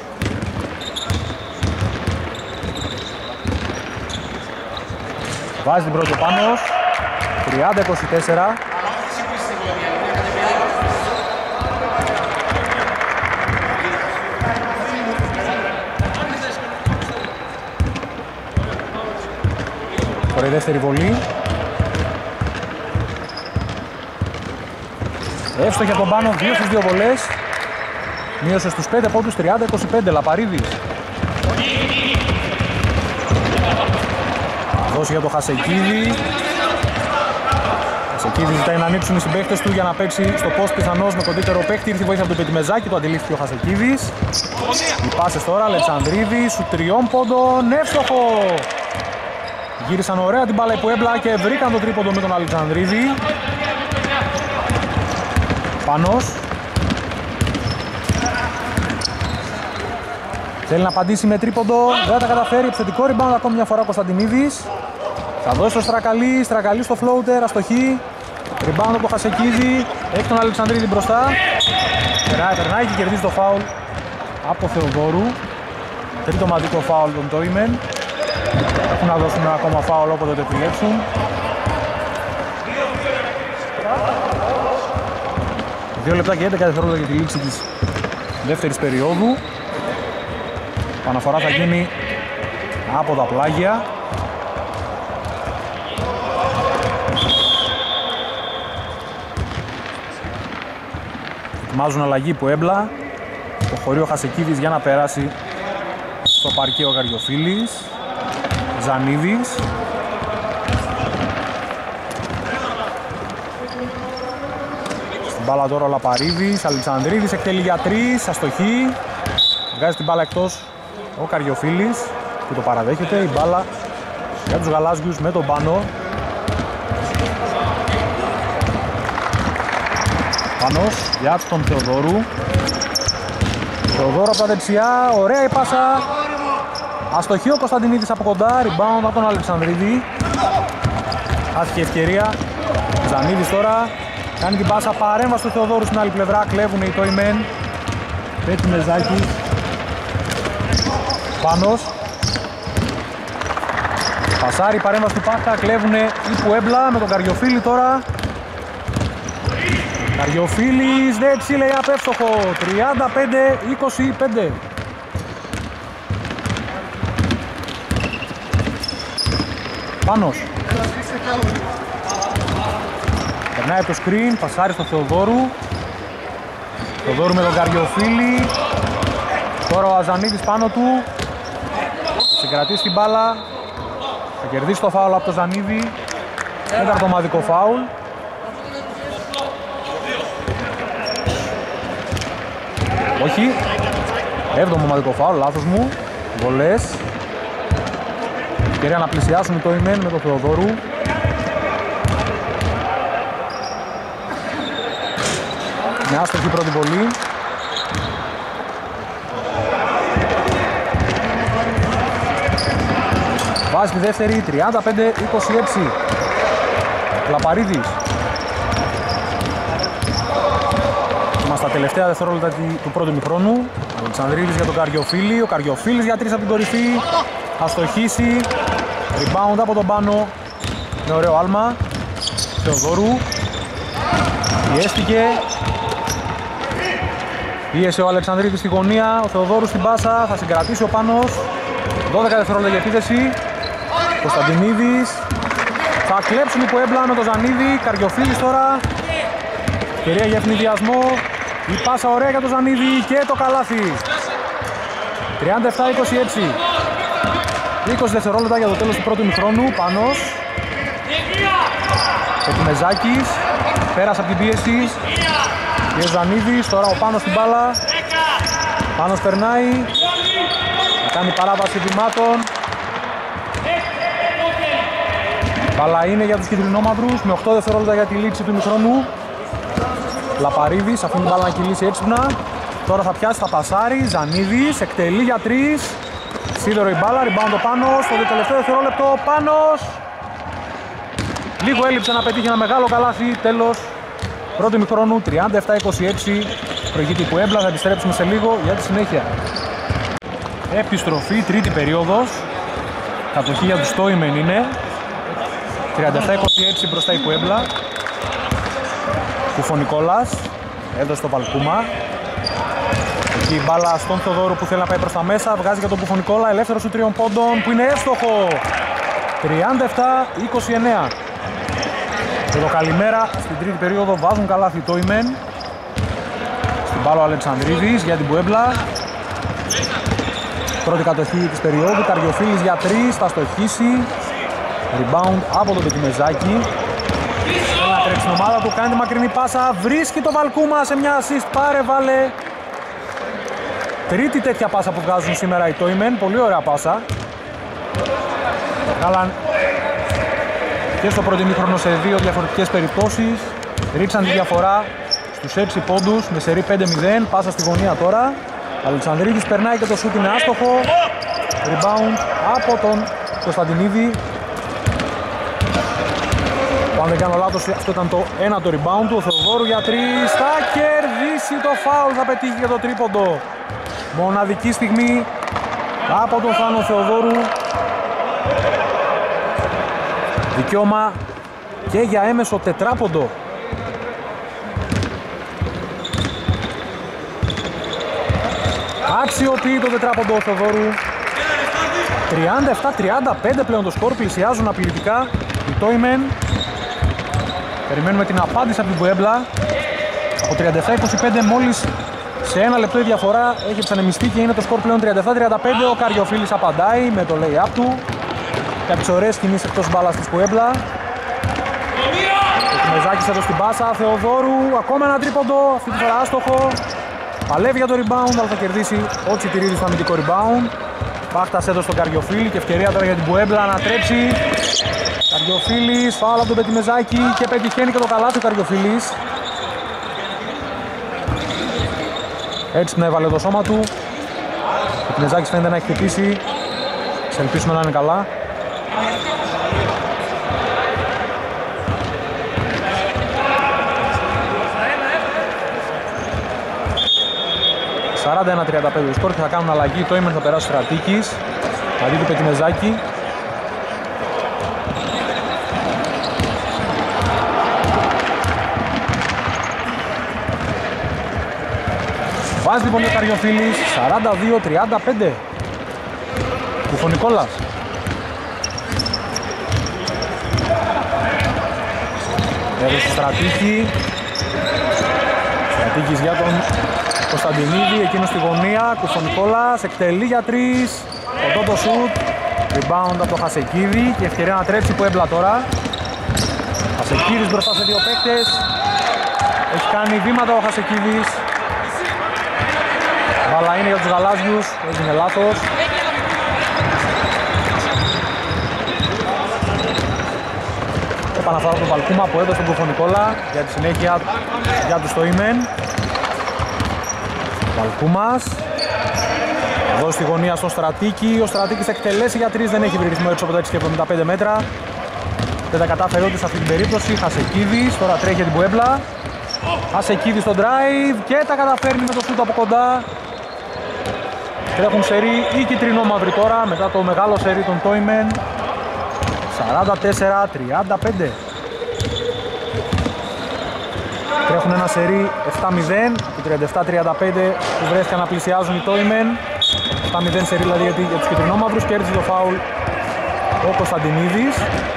Βάζει την πρώτη Πάνος. τριάντα είκοσι τέσσερα. Τώρα η δεύτερη βολή. Εύστοχη από τον Πάνο, δύο στις δύο βολές. Μείωσε στους πέντε πόντους, τριάντα είκοσι πέντε. Λαπαρίδης. Δώσει για το Χασεκίδη. Χασεκίδη ζητάει να ανοίξουν οι συμπαίκτες του για να παίξει στο post πιθανώς με κοντύτερο παίκτη. Ήρθε η βοήθεια από τον Πετιμεζάκη, το αντιλήφθηκε ο Χασεκίδης. Οι πάσες τώρα, Αλεξανδρίδης, σου τριών πόντων, εύστοχο! Γύρισαν ωραία την μπάλα η Puebla και βρήκαν το τρίποντο με τον Αλεξανδρίδη. Πάνος. Θέλει να απαντήσει με τρίποντο, δεν τα καταφέρει. Επιθετικό rebound ακόμη μια φορά Κωνσταντινίδης. Θα δώσει στο Στρακαλή, Στρακαλή στο floater, αστοχή. Rebound από το Χασεκίδη, έχει τον Αλεξανδρίδη μπροστά. Περνάει, περνάει και κερδίζει το φάουλ από Θεοδόρου. Τρίτο ομαδικό φάουλ των Toymen. Έχουν να δώσουν ακόμα φάουλ όποτε το επιλέξουν. δύο λεπτά και έντεκα δευτερόλεπτα για τη λήξη της δεύτερης περίοδου. Παναφορά θα γίνει από τα πλάγια. Ετοιμάζουν αλλαγή Puebla. Το χωρίο Χασεκίδης για να περάσει στο παρκέ ο Καριοφίλης. Ζανίδης. Στην μπάλα τώρα ο Λαπαρίδης. Αλεξανδρίδης εκτελεί για τρεις. Αστοχή. Βγάζει την μπάλα εκτός ο Καριοφίλης που το παραδέχεται. Η μπάλα για τους γαλάζιους με τον Πάνο. Πάνος για τον Θεοδόρου. Θεοδόρου από τα δεξιά. Ωραία η πάσα. Αστοχή ο Κωνσταντινίδης από κοντά. Rebound από τον Αλεξανδρίδη. Άσχη ευκαιρία. Ζανίδης τώρα κάνει την πάσα. Παρέμβαση του Θεοδόρου στην άλλη πλευρά. Κλέβουν οι Toymen. Πετιμεζάκης. Πάνος. Πασάρι, παρέμβαση του Πάχτα. Κλέβουν η Puebla με τον Καριοφίλη τώρα. Καριοφίλης, δεξί λέει απεύστοχο. τριάντα πέντε είκοσι πέντε. Πάνος. Περνάει το screen, πασάρι στο Θεοδόρου. Θεοδόρου με τον Καριοφίλη. Τώρα ο Αζανίδης πάνω του. συγκρατήσει την μπάλα. Θα κερδίσει το φάουλ από το Ζανίδη. Τέταρτο ομαδικό φάουλ. Όχι. Έβδομο ομαδικό φάουλ, λάθος μου. Βολές. Ευκαιρία να πλησιάσουν το Ημέν με τον Θεοδόρου. Μια άστοχη πρώτη βολή. Βάζει τη δεύτερη, τριάντα πέντε είκοσι έξι. Λαπαρίδης. Είμαστε στα τελευταία δευτερόλεπτα του πρώτου ημιχρόνου. Αλεξανδρίδης για τον Καριοφίλη. Ο Καριοφίλης για τρεις από την κορυφή. Θα στοχίσει. Rebound από τον πάνω. Με ωραίο άλμα. Θεοδόρου. Πιέστηκε. Πίεσε ο Αλεξανδρίδης στη γωνία. Ο Θεοδόρου στην πάσα. Θα συγκρατήσει ο Πάνος. δώδεκα δευτερόλεπτα για επίθεση. Κωνσταντινίδης. Θα κλέψουν υπό έμπλα με τον Ζανίδη. Καριοφίλης τώρα. Ευκαιρία για ευνηδιασμό. Η πάσα ωραία για τον Ζανίδη και το καλάθι. τριάντα επτά είκοσι έξι. είκοσι δευτερόλεπτα για το τέλος του πρώτου ημιχρόνου. Πάνος. Πετουμεζάκης. Πέρασε από την πίεση. Και ο Ζανίδης. Τώρα ο Πάνος στην μπάλα. Πάνος περνάει. Θα κάνει παράβαση βημάτων. Μπάλα είναι για τους κυτρινόμαυρους με οκτώ δευτερόλεπτα για τη λήξη του ημιχρόνου. Λαπαρίδης αφήνει την μπάλα να κυλήσει έξυπνα. Τώρα θα πιάσει, θα πασάρει. Ζανίδης εκτελεί για τρεις. Σίδερο η μπάλα, rebound ο Πάνος. Στο τελευταίο δευτερόλεπτο ο Πάνος. Λίγο έλειψε να πετύχει ένα μεγάλο καλάθι. Τέλος πρώτου ημιχρόνου, τριάντα επτά είκοσι έξι. Προηγείται που έμπλα, θα επιστρέψουμε σε λίγο για τη συνέχεια. Επιστροφή, τρίτη περίοδος. Κατοχή για τους Στόιμεν είναι. τριάντα επτά είκοσι έξι μπροστά η Πουέμπλα. Κουφονικόλας. Έδωσε το Βαλκούμα. Εκεί η μπάλα στον Θεοδόρου που θέλει να πάει προς τα μέσα. Βγάζει για τον Κουφονικόλα. Ελεύθερος σου τριών πόντων που είναι εύστοχο. τριάντα επτά είκοσι εννέα. Και το καλημέρα στην τρίτη περίοδο βάζουν καλάθι το Ημέν. Στην μπάλα ο Αλεξανδρίδης για την Πουέμπλα. Πρώτη κατοχή της περίοδου. Καριοφίλης για τρεις. Θα στοχίσει. Rebound από τον Πετουμεζάκη. Θέλει να τρέξει την ομάδα του. Κάνει τη μακρινή πάσα. Βρίσκει το Βαλκούμα σε μια assist. Πάρε βάλε. Τρίτη τέτοια πάσα που βγάζουν σήμερα οι Τόιμεν. Πολύ ωραία πάσα. Βγάλαν και στο πρώτο ημίχρονο σε δύο διαφορετικές περιπτώσεις. Ρίξαν τη διαφορά στους έξι πόντους με σερί πέντε μηδέν. Πάσα στη γωνία τώρα. Αλεξανδρίδης περνάει και το σούτ είναι άστοχο. Rebound από τον Κωνσταντινίδη. Αν δεν κάνω λάθος, αυτό ήταν το ένα το rebound του. Ο Θεοδόρου για τρεις. Θα κερδίσει το φάουλ. Θα πετύχει για το τρίποντο. Μοναδική στιγμή από τον Θάνο Θεοδόρου. Δικαίωμα και για έμεσο τετράποντο. Αξιοποιεί το τετράποντο ο Θεοδόρου. τριάντα επτά τριάντα πέντε πλέον το σκορ. Πλησιάζουν απειλητικά οι Τόιμεν. Περιμένουμε την απάντηση από την Πουέμπλα. Από τριάντα επτά είκοσι πέντε μόλις σε ένα λεπτό η διαφορά έχει ψανεμιστεί και είναι το σκορ πλέον τριάντα επτά τριάντα πέντε. Ο Καριοφίλης απαντάει με το lay-up του. Κάποιες ωραίες κινήσεις εκτός μπάλας της Πουέμπλα. Ο Μεζάκης εδώ στην πάσα. Θεοδόρου, ακόμα ένα τρίποντο. Αυτή τη φορά άστοχο. Παλεύει για το rebound, αλλά θα κερδίσει ο Τσιτηρίδης στο αμυντικό rebound. Πάχτασε εδώ στον Καριοφίλη και ευκαιρία τώρα για την Πουέμπλα να τρέψει. Καριοφίλης, φάουλ από τον Πετουμεζάκη και πετυχαίνει και το καλάθι ο Καριοφίλης. Έτσι να έβαλε το σώμα του. Ο Πετουμεζάκης φαίνεται να έχει χτυπήσει. Σε ελπίσουμε να είναι καλά. σαράντα ένα τριάντα πέντε σκορ και θα κάνουν αλλαγή. Το Ήμεν θα περάσει ο Στρατίκης αντί του Πετουμεζάκη. Βάζει λοιπόν ο Καριοφίλης. Σαράντα δύο τριάντα πέντε. Κουφονικόλας. Έδωσε στο Στρατίκη. Στρατίκης για τον Κωνσταντινίδη, εκείνος στη γωνία. Κουφονικόλας, εκτελεί για τρεις. κοντό το σουτ. Rebound από το Χασεκίδη και ευκαιρία να τρέψει Πουέμπλα τώρα. Χασεκίδης μπροστά σε δύο παίκτες. Έχει κάνει βήματα ο Χασεκίδης. Μπάλα είναι για τους γαλάζιους, έγινε λάθος. Επαναφορά από τον Βαλκούμα που έδωσε τον Κουφονικόλα για τη συνέχεια για τους στο ίμεν. Βαλκούμας. Εδώ στη γωνία στο Στρατίκη. Ο Στρατίκης εκτελέσει για τρεις, δεν έχει βρει ρυθμό έξω από τα έξι και εβδομήντα πέντε μέτρα. Δεν τα κατάφερε ούτε σε αυτή την περίπτωση. Χασεκίδης, τώρα τρέχει για την Πουέμπλα. Χασεκίδης στο drive και τα καταφέρνει με το σούτ από κοντά. Τρέχουν σερί ή κυτρινό-μαύρη τώρα μετά το μεγάλο σερί των Τόιμεν. σαράντα τέσσερα τριάντα πέντε. Τρέχουν ένα σερί επτά μηδέν και τριάντα επτά τριάντα πέντε που βρέθηκαν να πλησιάζουν οι Τόιμεν. επτά μηδέν σερί δηλαδή γιατί για τους κυτρινόμαυρους κέρδισε το φάουλ ο Κωνσταντινίδης.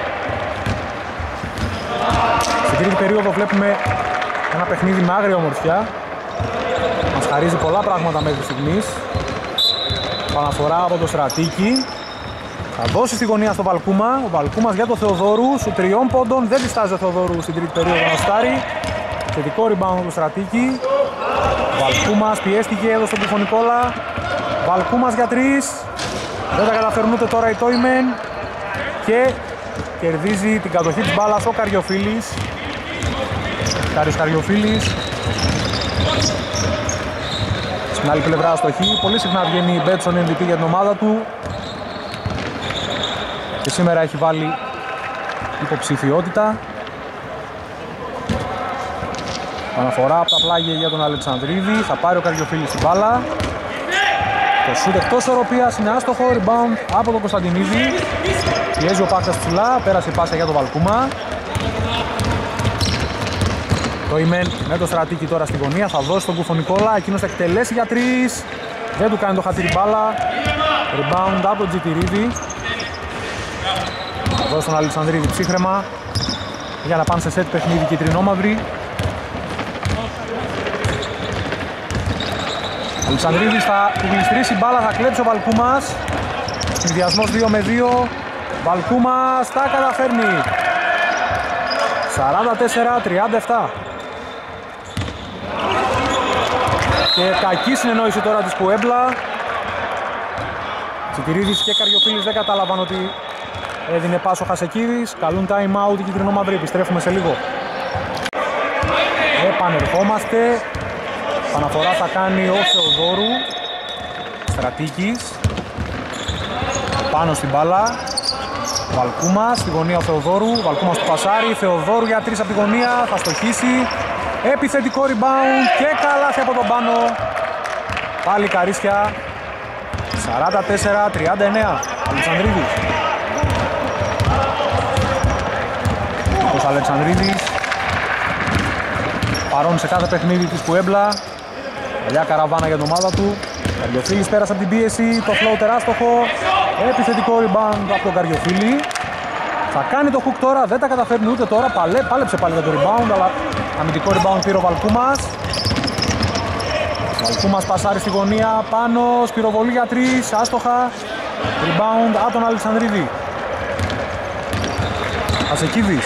Στην τρίτη περίοδο βλέπουμε ένα παιχνίδι με άγρια ομορφιά. Μας χαρίζει πολλά πράγματα μέχρι στιγμής. Παναφορά από το Στρατίκη. Θα δώσει στη γωνία στο Βαλκούμα. Ο Βαλκούμας για το Θεοδόρου. Σου τριών πόντων. Δεν διστάζει ο Θεοδόρου στην τρίτη περίοδο να στάρει. Θετικό rebound του Στρατίκη. Ο Βαλκούμας πιέστηκε εδώ στον Κουφονικόλα. Βαλκούμας για τρεις. Δεν τα καταφέρνουν ούτε τώρα οι Τόιμεν. Και κερδίζει την κατοχή της μπάλας ο Καριοφίλης. Κάριος Καριοφίλης. Στην άλλη πλευρά αστοχή. Πολύ συχνά βγαίνει η Μπέτσον εμ βι πι για την ομάδα του. Και σήμερα έχει βάλει υποψηφιότητα. Αναφορά από τα πλάγια για τον Αλεξανδρίδη. Θα πάρει ο Καριοφίλης την μπάλα. Το σούτ εκτός οροπίας είναι άστοχο. Rebound από τον Κωνσταντινίδη. Πιέζει ο Πάξας ψηλά. Πέρασε η πάσα για τον Βαλκούμα. Το Ιμεν με το Στρατίκη τώρα στη γωνία. Θα δώσει τον Κουφονικόλα. Εκείνος θα εκτελέσει για τρεις. Δεν του κάνει το χατήρι μπάλα. Rebound από τον Τζιτηρίδη. Θα δώσει τον Αλεξανδρίδη ψύχρεμα για να πάνε σε σετ παιχνίδι κυτρινόμαυρη. Αλεξανδρίδης θα του γλιστρήσει μπάλα, θα κλέψει ο Βαλκούμας. Συνδυασμός δύο με δύο. Βαλκούμας τα καταφέρνει. σαράντα τέσσερα τριάντα επτά. Και κακή συνεννόηση τώρα της Πουέμπλα. Τσιτηρίδης και Καριοφίλης δεν κατάλαβαν ότι έδινε πάσο Χασεκίδης. Καλούν time out οι κυτρινόμαυροι. Επιστρέφουμε σε λίγο. Επανερχόμαστε. Παναφορά θα κάνει ο Θεοδόρου. Στρατίκης. Πάνω στην μπάλα. Βαλκούμας στη γωνία ο Θεοδόρου. Βαλκούμας του πασάρι. Θεοδόρου για τρεις από τη γωνία. Θα στοχίσει. Επιθετικό rebound και καλάθι από τον πάνω. Πάλι καρίσια. σαράντα τέσσερα τριάντα εννέα. Αλεξανδρίδης. Ο Αλεξανδρίδης. Παρόν σε κάθε παιχνίδι της Πουέμπλα. Παλιά καραβάνα για την ομάδα του. Καριοφίλης πέρασε από την πίεση. Το flow τεράστοχο. Επιθετικό rebound από τον Καριοφίλη. Θα κάνει το hook τώρα. Δεν τα καταφέρνει ούτε τώρα. Παλέ, πάλεψε πάλι για το rebound. Αλλά αμυντικό rebound πήρε ο Βαλκούμας. Βαλκούμας πασάρει στη γωνία. Πάνω. Σπυροβολή για τρεις. Άστοχα. Rebound από τον Αλεξανδρίδη. Ασεκίδης.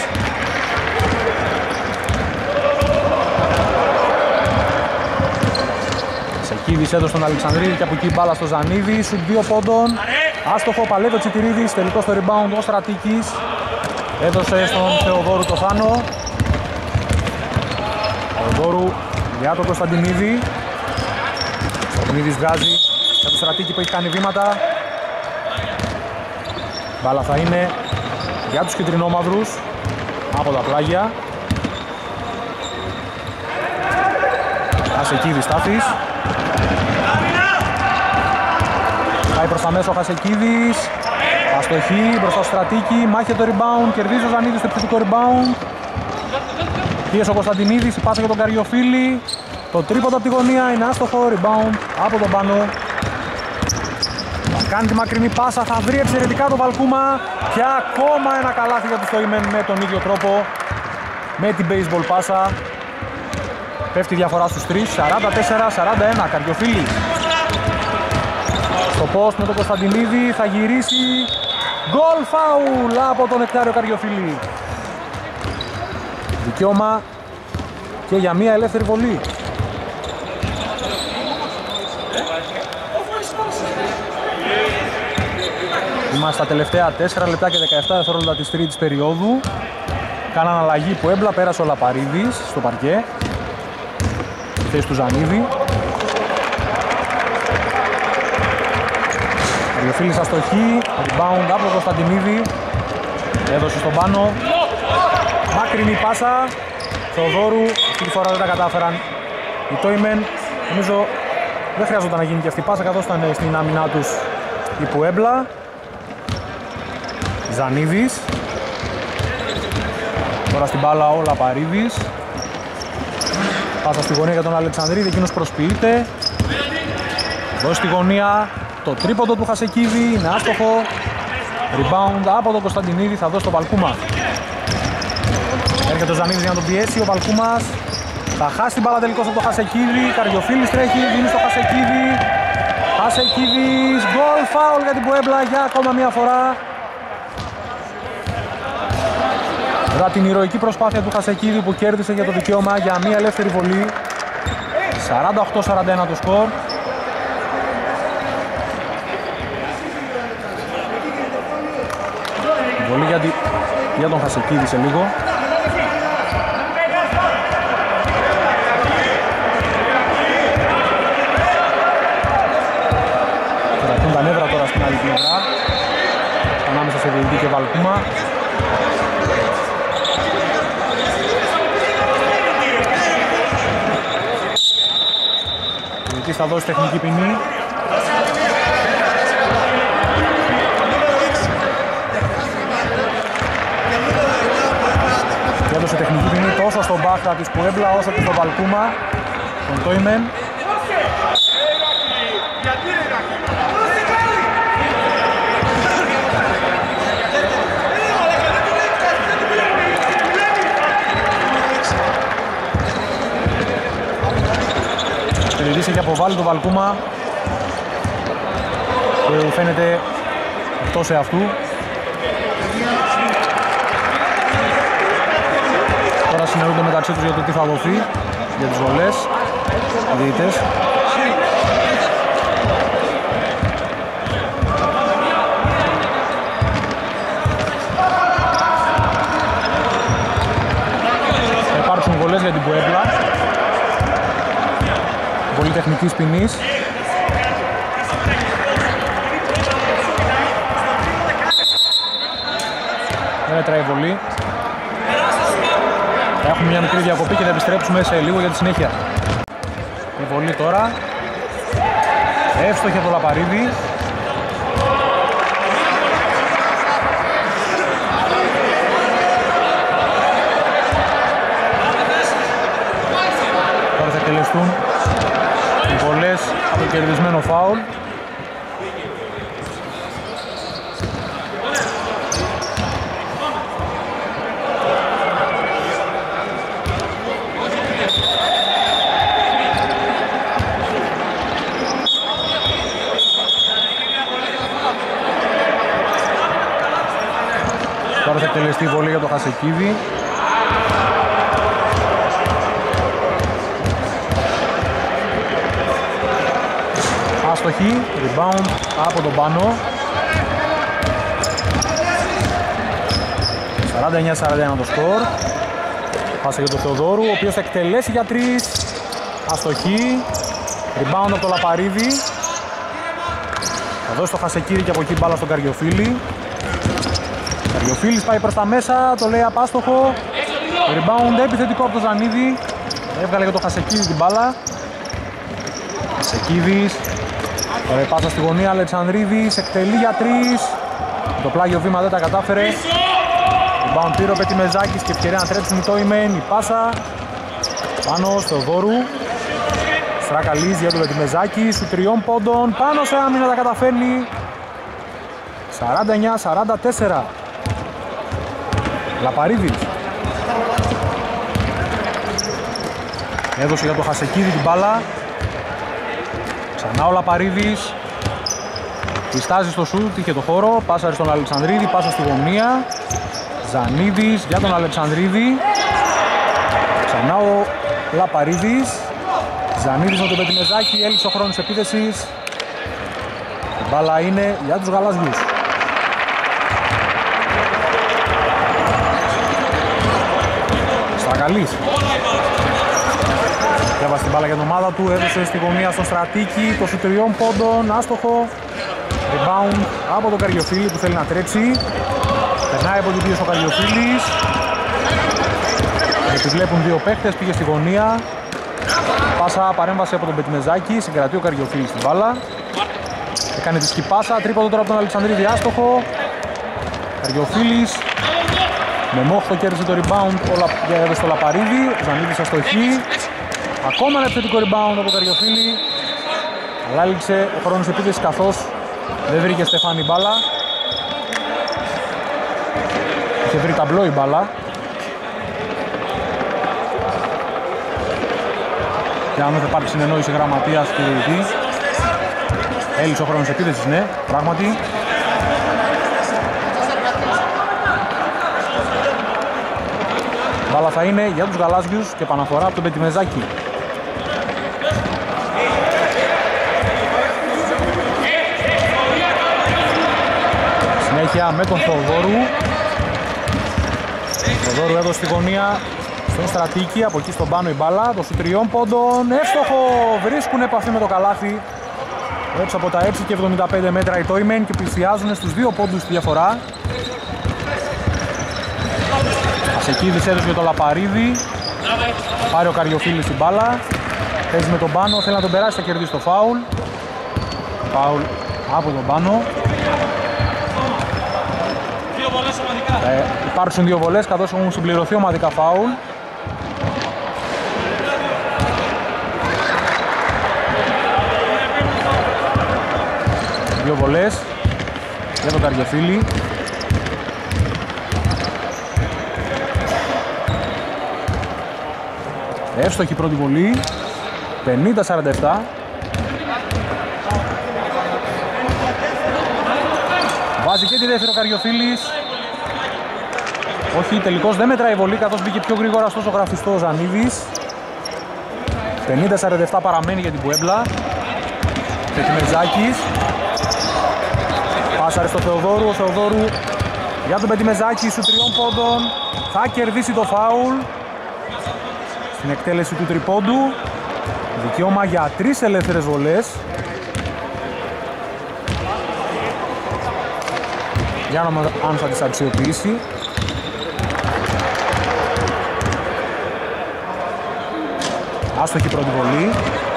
Ασεκίδης έδωσε τον Αλεξανδρίδη και από εκεί μπάλα στο Ζανίδη. Σουτ δύο πόντων. Άστοχο, παλεύει ο Τσιτηρίδης. Τελικό στο rebound ο Στρατίκης. Έδωσε στον Θεοδόρου το Θάνο. Θεοδόρου για τον Κωνσταντινίδη. Κωνσταντινίδης βγάζει για τον Στρατίκη που έχει κάνει βήματα. Μπάλα θα είναι για τους κυτρινόμαυρους από τα πλάγια. Χασεκίδης Στάθης. Πάει προς τα μέσα ο Χασεκίδης. Αστοχή μπροστά στο Στρατίκη. Μάχε το rebound. Κερδίζει ο Ζανίδης το επιθετικό rebound. Πίεσε ο Κωνσταντινίδης. Η πάσα για τον Καριοφίλη. Το τρίποντο από τη γωνία είναι άστοχο. Rebound από τον πάνω. Θα κάνει τη μακρινή πάσα. Θα βρει εξαιρετικά τον Βαλκούμα. Και ακόμα ένα καλάθι για τους Τόιμεν με τον ίδιο τρόπο. Με την baseball πάσα. Πέφτει η διαφορά στους τρεις. σαράντα τέσσερα σαράντα ένα. Καριοφίλη. Στο post με τον Κωνσταντινίδη, θα γυρίσει. Γκολ φάουλ από τον Νεκτάριο Καριοφίλη. Δικαίωμα και για μία ελεύθερη βολή. Είμαστε στα τελευταία τέσσερα λεπτά και δεκαεπτά δευτερόλεπτα της τρίτης περίοδου. Κάναν αλλαγή που έμπλα, πέρασε ο Λαπαρίδης στο παρκέ. Στη θέση του Ζανίδη. Καριοφίλης αστοχή, rebound από τον Κωνσταντινίδη. Έδωσε στον πάνω. Μάκρινη πάσα. Θεοδόρου, αυτή τη φορά δεν τα κατάφεραν. Οι Τόιμεν, νομίζω δεν χρειαζόταν να γίνει και αυτή η πάσα καθώς ήταν στην άμυνά τους η Πουέμπλα. Ζανίδης. Τώρα στην μπάλα ο Λαπαρίδης. Πάσα στη γωνία για τον Αλεξανδρίδη, εκείνος προσποιείται. Εδώ στη γωνία το τρίποντο του Χασεκίδη, είναι άστοχο. Rebound από τον Κωνσταντινίδη, θα δώσει τον Βαλκούμα. Έρχεται ο Ζανίδης για να τον πιέσει, ο Βαλκούμας θα χάσει την μπάλα τελικώς από τον Χασεκίδη. Καριοφίλης τρέχει, δίνει στο Χασεκίδη. Χασεκίδης, γκολ φάουλ για την Πουέμπλα για ακόμα μια φορά. Μετά την ηρωική προσπάθεια του Χασεκίδη που κέρδισε για το δικαίωμα για μια ελεύθερη βολή. σαράντα οκτώ σαράντα ένα το σκορ. Βολή για, τη... για τον Χασεκίδη σε λίγο. Κρατούν τα νεύρα τώρα στην άλλη πλευρά. Ανάμεσα σε διαιτητή και Βαλκούμα. Θα δώσει τεχνική ποινή. Και έδωσε τεχνική ποινή τόσο στον μπάχτα της Πουέμπλα όσο και στον Βαλκούμα, τον Τόιμεν. Έχει αποβάλει τον Βαλκούμα και φαίνεται εκτός εαυτού. Τώρα συνερούνται μεταξύ τους για το τι θα δοθεί για τις βολές οι διαιτητές. Θα υπάρξουν βολές για την Πουέμπλα. Πολύ τεχνικής ποινής. Δεν μετράει βολή. Θα έχουμε μια μικρή διακοπή και θα επιστρέψουμε σε λίγο για τη συνέχεια. Η βολή τώρα. Εύστοχη από το Λαπαρίδη. Τώρα θα εκτελεστούν οι βολές από το κερδισμένο φάουλ. Τώρα θα εκτελεστεί η βολή για το Χασεκίδη. Άστοχη, rebound από τον πάνω. σαράντα εννιά σαράντα ένα το σκορ. Πάσα για τον Θεοδόρου, ο οποίος θα εκτελέσει για τρεις. Αστοχή, rebound από το Λαπαρίδη. Θα δώσει το Χασεκίδη και από εκεί μπάλα στον Καριοφίλη. Καριοφίλης πάει προς τα μέσα, το λέει απάστοχο. Rebound επιθετικό από το Ζανίδη. Έβγαλε για το Χασεκίδη την μπάλα. Χασεκίδης. Ωραία πάσα στη γωνία, Αλεξανδρίδης, εκτελεί για τρεις. Το πλάγιο βήμα δεν τα κατάφερε. Rebound πήρε ο Πετιμεζάκης και ευκαιρία να τρέψουν οι Τόιμεν. Η πάσα πάνω στο Δώρου. Στρακαλής για τον Πετιμεζάκη, σου τριών πόντων, πάνω σε άμυνα τα καταφέρνει. σαράντα εννιά σαράντα τέσσερα. Λαπαρίδης. Έδωσε για το Χασεκίδη την μπάλα. Ξανά ο Λαπαρίδης. Πιστάζει στο σουτ, είχε το χώρο, πάσαρε στον Αλεξανδρίδη, πάσα στη γωνία. Ζανίδης για τον Αλεξανδρίδη. Ξανά ο Λαπαρίδης. Ζανίδης με τον Πετιμεζάκη, έλειξε ο χρόνος επίθεσης. Η μπάλα είναι για τους γαλάζιους. Στραγαλής. Έβασε την μπάλα για την ομάδα του, έδωσε στη γωνία στον Στρατίκη, το σου τριών πόντων, άστοχο. Rebound από τον Καριοφίλη που θέλει να τρέξει. Περνάει από την πίεση ο Καριοφίλης. Επιβλέπουν δύο παίκτες, πήγε στη γωνία. Πάσα παρέμβαση από τον Πετιμεζάκη, συγκρατεί ο Καριοφίλης την μπάλα. Έκανε τη σκυπάσα, τρίποντο τώρα από τον Αλεξανδρίδη, άστοχο. Καριοφίλης με μόχθο κέρδισε το rebound, όλα έδωσε στο Λαπαρίδη. Ζανίδης αστοχή. Ακόμα ένα επιθετικό rebound από τον Καριοφίλη. Αλλά έλειξε ο χρόνος επίθεσης καθώς δεν βρήκε Στεφάνη μπάλα. Είχε βρει ταμπλό η μπάλα. Και αν δεν θα υπάρξει συνεννόηση γραμματείας του διαιτητή. Έλειξε ο χρόνος επίθεσης, ναι, πράγματι. Μπάλα θα είναι για τους γαλάζιους και επαναφορά από τον Πετιμεζάκη. Συνέχεια με τον Θεοδόρου. Θεοδόρου έδωσε στη γωνία στον Στρατίκη, από εκεί στον πάνω η μπάλα, το σου τριών πόντων, εύστοχο, βρίσκουν επαφή με το καλάθι. Έξω από τα έξι και εβδομήντα πέντε μέτρα οι Toymen και πλησιάζουν στους δύο πόντους τη διαφορά. Ασεκίδης έδωσε για το Λαπαρίδη. Πάρει ο Καριοφίλης την μπάλα. Παίζει με τον πάνω, θέλει να τον περάσει, θα κερδίσει το φάουλ. Φάουλ από τον πάνω. Ε, υπάρξουν δύο βολές καθώς έχουν συμπληρωθεί ομαδικά φάουλ. Δύο βολές για τον Καριοφίλη. Εύστοχη πρώτη βολή, πενήντα σαράντα επτά. Βάζει και τη δεύτερη ο Καριοφίλης. Όχι, τελικώς δεν μετράει η βολή καθώς μπήκε πιο γρήγορα στο ζωγραφιστό ο Ζανίδης. πενήντα σαράντα επτά παραμένει για την Πουέμπλα. Πετιμεζάκης. Πάσαρε στο Θεοδόρου, ο Θεοδόρου για τον Πετιμεζάκη σου τριών πόντων. Θα κερδίσει το φάουλ στην εκτέλεση του τριπόντου. Δικαίωμα για τρεις ελεύθερες βολές. Για να δούμε αν θα τις αξιοποιήσει. Άστοχη πρώτη βολή.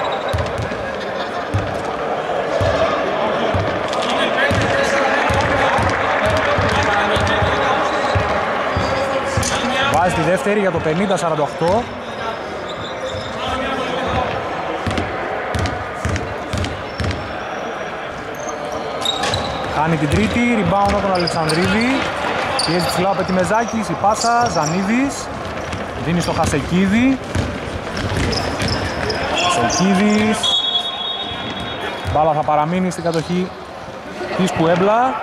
Βάζει τη δεύτερη για το πενήντα σαράντα οκτώ. Κάνει την τρίτη, rebound από τον Αλεξανδρίδη. Πιέζει ψηλά ο Πετιμεζάκης, η πάσα, Ζανίδης. Δίνει στο Χασεκίδη. Χασεκίδης. Μπάλα θα παραμείνει στην κατοχή της Πουέμπλα.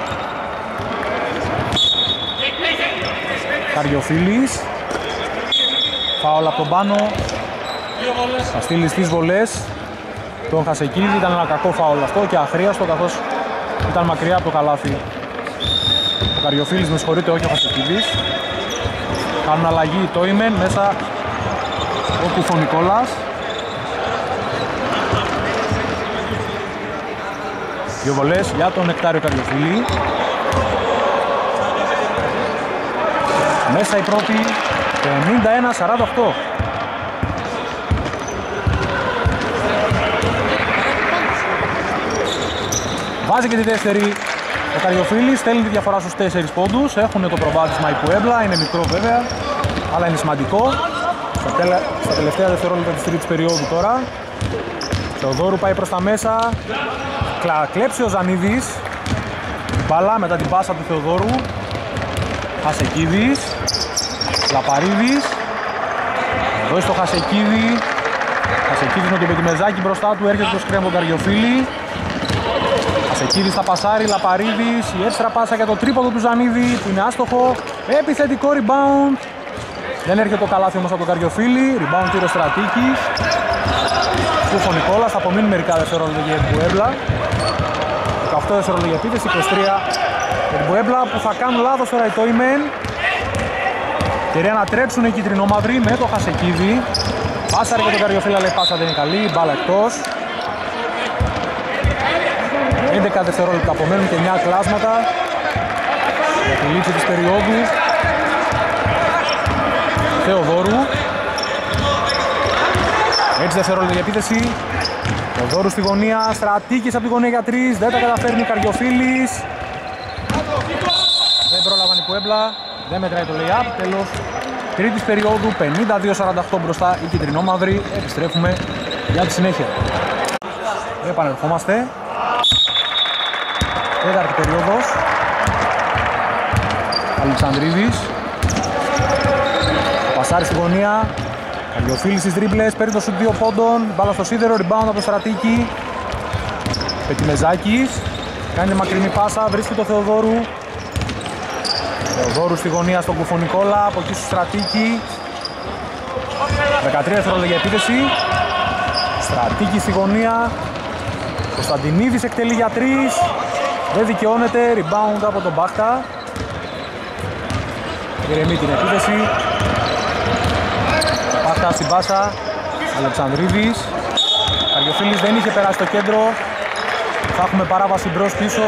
Καριοφίλης. Φάουλ από τον πάνω. Θα στείλει στις βολές τον Χασεκίδη. Ήταν ένα κακό φάουλ αυτό και αχρίαστο καθώς ήταν μακριά από το καλάθι. Ο Καριοφίλης, με συγχωρείτε, όχι ο Χασεκίδης. Κάνουν αλλαγή οι Toymen, μέσα ο Κουφονικόλας. Δύο βολές για τον Νεκτάριο Καριοφίλη. Μέσα η πρώτη, πενήντα ένα σαράντα οκτώ. Βάζει και τη δεύτερη ο Καριοφίλης, στέλνει τη διαφορά στους τέσσερις πόντους. Έχουν το προβάδισμα η Πουέμπλα, είναι μικρό βέβαια, αλλά είναι σημαντικό. Στα, τέλε, στα τελευταία δευτερόλεπτα της τρίτης περίοδου τώρα. Θεοδόρου πάει προς τα μέσα. Κλα, κλέψει ο Ζανίδης. Μπάλα μετά την πάσα του Θεοδόρου. Χασεκίδης. Λαπαρίδης. Εδώ στο Χασεκίδη. Χασεκίδης με τον Πετιμεζάκη μπροστά του, έρχεται το σκρέμ τον Καριοφίλη. Χασεκίδης θα πασάρει, Λαπαρίδης, η έξτρα πάσα για το τρίποδο του Ζανίδη που είναι άστοχο. Επιθετικό rebound. Δεν έρχεται το καλάθι όμως από τον Καριοφίλη. Rebound πήρε ο Στρατίκης. Κούφο Νικόλας, θα απομείνει μερικά δευτερόλεπτα για την Πουέμπλα. δεκαοκτώ δευτερόλεπτα για επίθεση, είκοσι τρία για την Πουέμπλα που θα κάνουν λάθος τώρα οι Τόιμεν. Ευκαιρία να τρέξουν οι κυτρινόμαυροι με το Χασεκίδη. Πάσαρε και τον Καριοφίλη, αλλά η πάσα δεν είναι καλή, μπάλα εκτός. έντεκα δευτερόλεπτα απομένουν και εννιά κλάσματα για τη λήξη της περίοδου. Θεοδόρου. έξι δευτερόλεπτα για επίθεση. Θεοδόρου στη γωνία, Στρατίκης από τη γωνία για τρεις, δεν τα καταφέρνει, Καριοφίλης. Δεν πρόλαβαν η Πουέμπλα, δεν μετράει το lay-up, τέλος τρίτης περίοδου, πενήντα δύο σαράντα οκτώ μπροστά οι κυτρινόμαυροι. Επιστρέφουμε για τη συνέχεια. Επανερχόμαστε. Τέταρτη περίοδος. Αλεξανδρίδης. Πασάρι στη γωνία. Καριοφίλης στις τρίπλες, παίρνει το σουτ δύο πόντων. Μπάλα στο σίδερο, rebound από το Στρατίκη. Πετιμεζάκης. Κάνει μακρινή πάσα, βρίσκει το Θεοδόρου. Θεοδόρου στη γωνία στον Κουφονικόλα, από εκεί στο Στρατίκη. δεκατρία δευτερόλεπτα για επίθεση. Στρατίκη στη γωνία. Κωνσταντινίδης εκτελεί για τρεις. Δεν δικαιώνεται, rebound από τον Μπάχτα. Ηρεμεί την επίθεση. Μπάχτα στην πάσα. Αλεξανδρίδης. Καριοφίλης δεν είχε περάσει το κέντρο. Θα έχουμε παράβαση μπρος πίσω.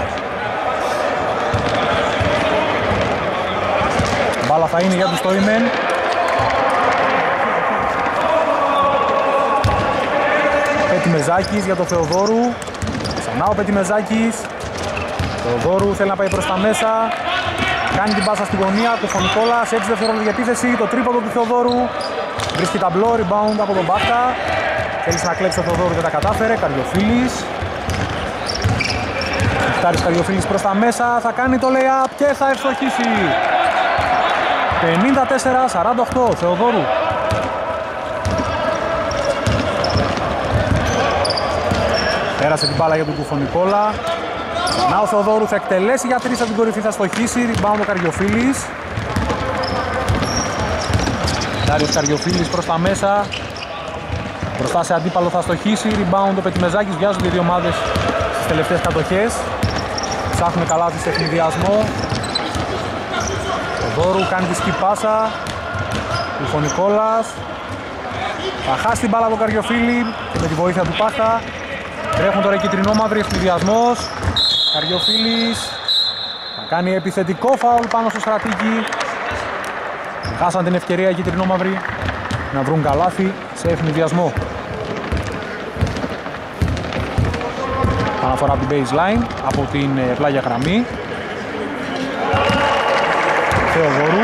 Μπάλα θα είναι για τους Τόιμεν. Πετιμεζάκης για τον Θεοδόρου. Ξανά ο Πετιμεζάκης. Θεοδόρου θέλει να πάει προς τα μέσα. Κάνει την πάσα στη γωνία του Φωνικόλα. Σε έξι δευτερόλεπτα για επίθεση. Το τρίποδο του Θεοδόρου. Βρίσκει ταμπλό, rebound από τον Μπάχτα. Θέλει να κλέψει ο Θεοδόρου, δεν τα κατάφερε. Καριοφίλης. Φτάρης Καριοφίλης προς τα μέσα. Θα κάνει το lay-up και θα ευστοχίσει. πενήντα τέσσερα σαράντα οκτώ. Θεοδόρου. Πέρασε την μπάλα για τον Κουφονικόλα. Να ο Θεοδόρου θα εκτελέσει για τρεις από την κορυφή, θα στοχίσει. Rebound ο Καριοφίλης. Δάριος Καριοφίλης προς τα μέσα. Μπροστά σε αντίπαλο θα στοχίσει. Rebound ο Πετιμεζάκης. Βιάζονται οι δύο ομάδες στις τελευταίες κατοχές. Ψάχνουν καλά τη σε ευνηδιασμό. Θεοδόρου κάνει τη σκυπάσα. Κουφονικόλας. Θα χάσει την μπάλα από τον Καριοφίλη και με τη βοήθεια του Πάχτα. Τρέχουν τώρα οι κυτρινόμαυροι, ευνηδιασμός. Καριοφίλης θα κάνει επιθετικό φάουλ πάνω στο Στρατίκη. Χάσαν την ευκαιρία οι κυτρινόμαυροι να βρουν καλάθι σε ευνηδιασμό. Αναφορά από την baseline, από την πλάγια γραμμή. Θεοδόρου.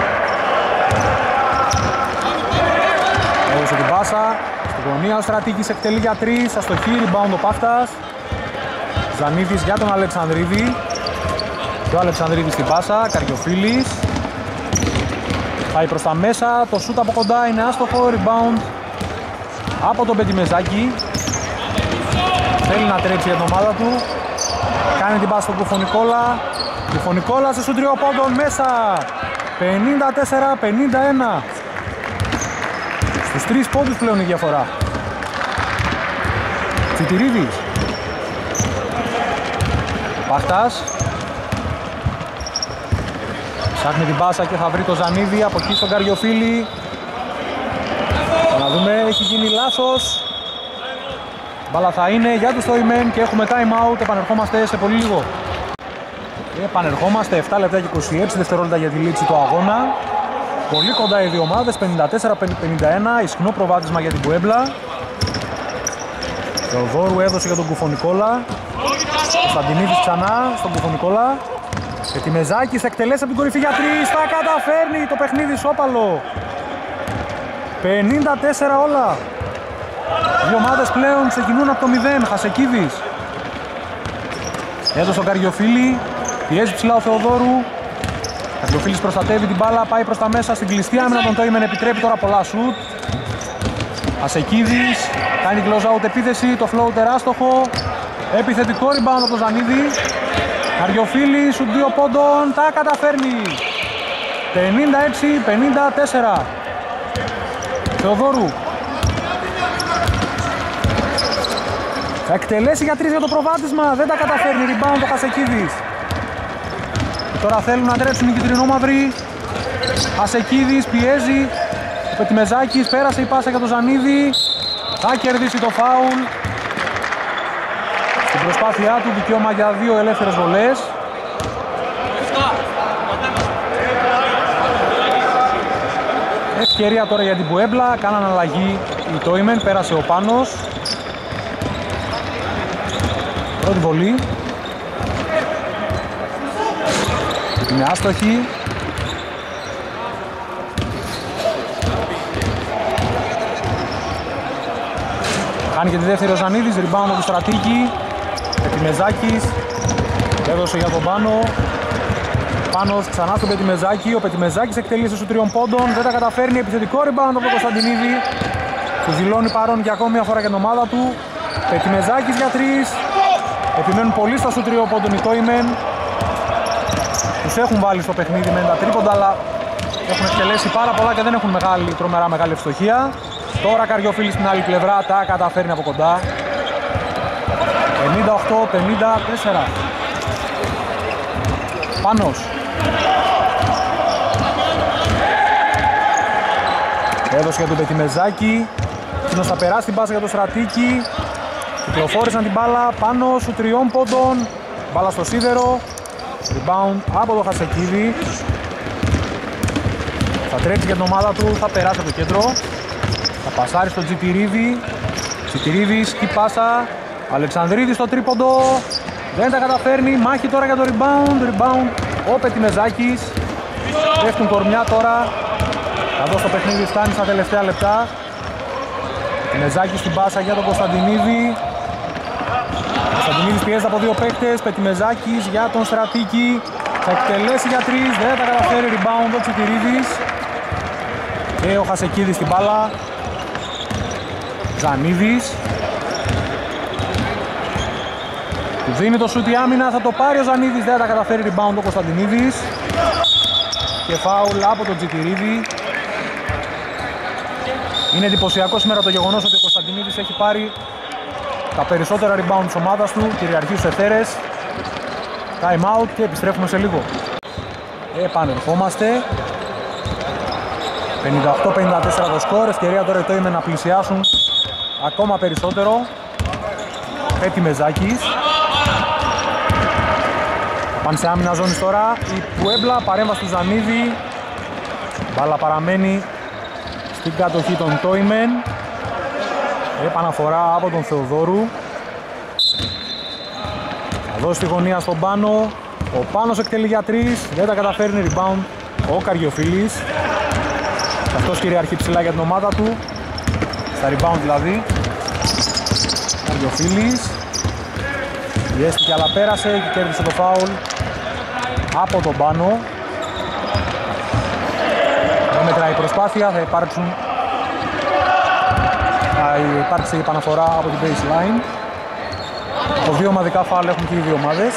Έδωσε την πάσα. Στη γωνία ο Στρατίκης εκτελεί για τρεις. Αστοχή, rebound ο Πάχτας. Ζανίδης για τον Αλεξανδρίδη. Και ο Αλεξανδρίδης στην πάσα. Καριοφίλης. Πάει προς τα μέσα. Το σούτ από κοντά είναι άστοχο. Rebound από τον Πετιμεζάκη. Θέλει να τρέξει για την ομάδα του. Κάνει την πάσα στον Κουφονικόλα. Κουφονικόλα σε σούτ τριών πόντων μέσα. πενήντα τέσσερα πενήντα ένα. Στους τρεις πόντους πλέον η διαφορά. Τσιτηρίδης. Πάχτας. Ψάχνει την πάσα και θα βρει το Ζανίδη. Από εκεί στον Καριοφίλη. Θα να δούμε, έχει γίνει λάθος. Μπάλα θα είναι για τους Τόιμεν και έχουμε time out. Επανερχόμαστε σε πολύ λίγο. Επανερχόμαστε, επτά λεπτά και είκοσι έξι δευτερόλεπτα για τη λήξη του αγώνα. Πολύ κοντά οι δύο ομάδες, πενήντα τέσσερα πενήντα ένα, ισχνό προβάδισμα για την Πουέμπλα. Θεοδόρου έδωσε για τον Κουφονικόλα. Κωνσταντινίδης ξανά στον Κουφονικόλα. Πετιμεζάκης θα εκτελέσει από την κορυφή για τρεις, θα καταφέρνει το παιχνίδι σώπαλο. πενήντα τέσσερα όλα. Δύο ομάδες πλέον ξεκινούν από το μηδέν. Χασεκίδης έδωσε τον Καριοφίλη. Πιέζει ψηλά ο Θεοδόρου. Καριοφίλης προστατεύει την μπάλα, πάει προς τα μέσα στην κλειστή άμυνα των Τόιμεν, επιτρέπει τώρα πολλά σουτ. Ασεκίδης κάνει close out επίθεση, το flow τεράστοχο. Επιθετικό rebound από τον Ζανίδη. Καριοφίλη, σουτ δύο πόντων, τα καταφέρνει. πενήντα έξι πενήντα τέσσερα. Θεοδόρου. Θα εκτελέσει για τρεις για το προβάδισμα, δεν τα καταφέρνει. Rebound ο Χασεκίδης. Τώρα θέλουν να τρέψουν οι κυτρινόμαυροι. Χασεκίδης πιέζει. Ο Πετιμεζάκης, πέρασε η πάσα για τον Ζανίδη. Θα κερδίσει το φάουλ. Στην προσπάθειά του δικαίωμα για δύο ελεύθερες βολές. Ευκαιρία τώρα για την Πουέμπλα, κάναν αλλαγή η Τόιμεν, πέρασε ο Πάνος. Πρώτη βολή. Είναι άστοχη. Κάνει και τη δεύτερη ο Ζανίδης, rebound από το Στρατήκη. Πετιμεζάκης, έδωσε για τον Πάνο. Πάνος ξανά στον Πετιμεζάκη, ο Πετιμεζάκης εκτελείσει στους τριών πόντων, δεν τα καταφέρνει. Επιθετικό rebound από τον Κωνσταντινίδη, που δηλώνει παρόν για ακόμη μια φορά για την ομάδα του. Πετιμεζάκης για τρεις, επιμένουν πολύ στα σου τριών πόντων οι Τόιμεν. Τους έχουν βάλει στο παιχνίδι με τα τρίποντα, αλλά έχουν εκτελέσει πάρα πολλά και δεν έχουν μεγάλη, τρομερά μεγάλη ευστοχία. Τώρα Καριοφίλη στην άλλη πλευρά, τα καταφέρνει από κοντά. πενήντα οκτώ πενήντα τέσσερα. Πάνος. Έδωσε για τον Πετιμεζάκη. Εκείνος θα περάσει την πάσα για τον Στρατήκη. Κυκλοφόρησαν την μπάλα πάνω σου τριών πόντων. Μπάλα στο σίδερο. Rebound από τον Χασεκίδη. Θα τρέξει για την ομάδα του, θα περάσει από το κέντρο. Θα πασάρει στο Τζιτιρίδη. Τζιτιρίδης, η πάσα. Αλεξανδρίδης στο τρίποντο. Δεν τα καταφέρνει. Μάχη τώρα για το rebound. Rebound ο Πετιμεζάκης. Πέφτουν κορμιά τώρα. Εδώ στο παιχνίδι φτάνει στα τελευταία λεπτά. Πετιμεζάκης στην πάσα για τον Κωνσταντινίδη. Κωνσταντινίδης πιέζεται από δύο παίκτες. Πετιμεζάκης για τον Στρατήκη. Θα εκτελέσει για τρεις. Δεν τα καταφέρει. Rebound ο Τσιτιρίδης. Και ο Χασεκίδης στην μπάλα. Ζανίδης. Του δίνει το σούτ η άμυνα, θα το πάρει ο Ζανίδης, δεν τα καταφέρει. Rebound ο Κωνσταντινίδης. Και φάουλ από τον Τζιτιρίδη. Είναι εντυπωσιακό σήμερα το γεγονός ότι ο Κωνσταντινίδης έχει πάρει τα περισσότερα rebound της ομάδας του, κυριαρχεί στους εθέρες. Time out και επιστρέφουμε σε λίγο. Επανερχόμαστε. πενήντα οκτώ πενήντα τέσσερα το σκορ, ευκαιρία τώρα το είναι να πλησιάσουν ακόμα περισσότερο. Πετιμεζάκης. Πάνε σε άμυνα ζώνης τώρα η Πουέμπλα, παρέμβαση του Ζανίδη. Μπάλα παραμένει στην κατοχή των Τόιμεν. Επαναφορά από τον Θεοδόρου. Θα δώσει τη γωνία στον Πάνο. Ο Πάνος εκτελεί για τρεις, δεν τα καταφέρνει. Rebound ο Καριοφίλης. Αυτός κυριαρχεί ψηλά για την ομάδα του. Στα rebound δηλαδή. Καριοφίλης. Πιέστηκε αλλά πέρασε και κέρδισε το φάουλ από τον Πάνο. Δεν μετράει η προσπάθεια, θα υπάρξουν θα υπάρξει η επαναφορά από την baseline. Το δύο ομαδικά φάουλ έχουν και οι δύο ομάδες.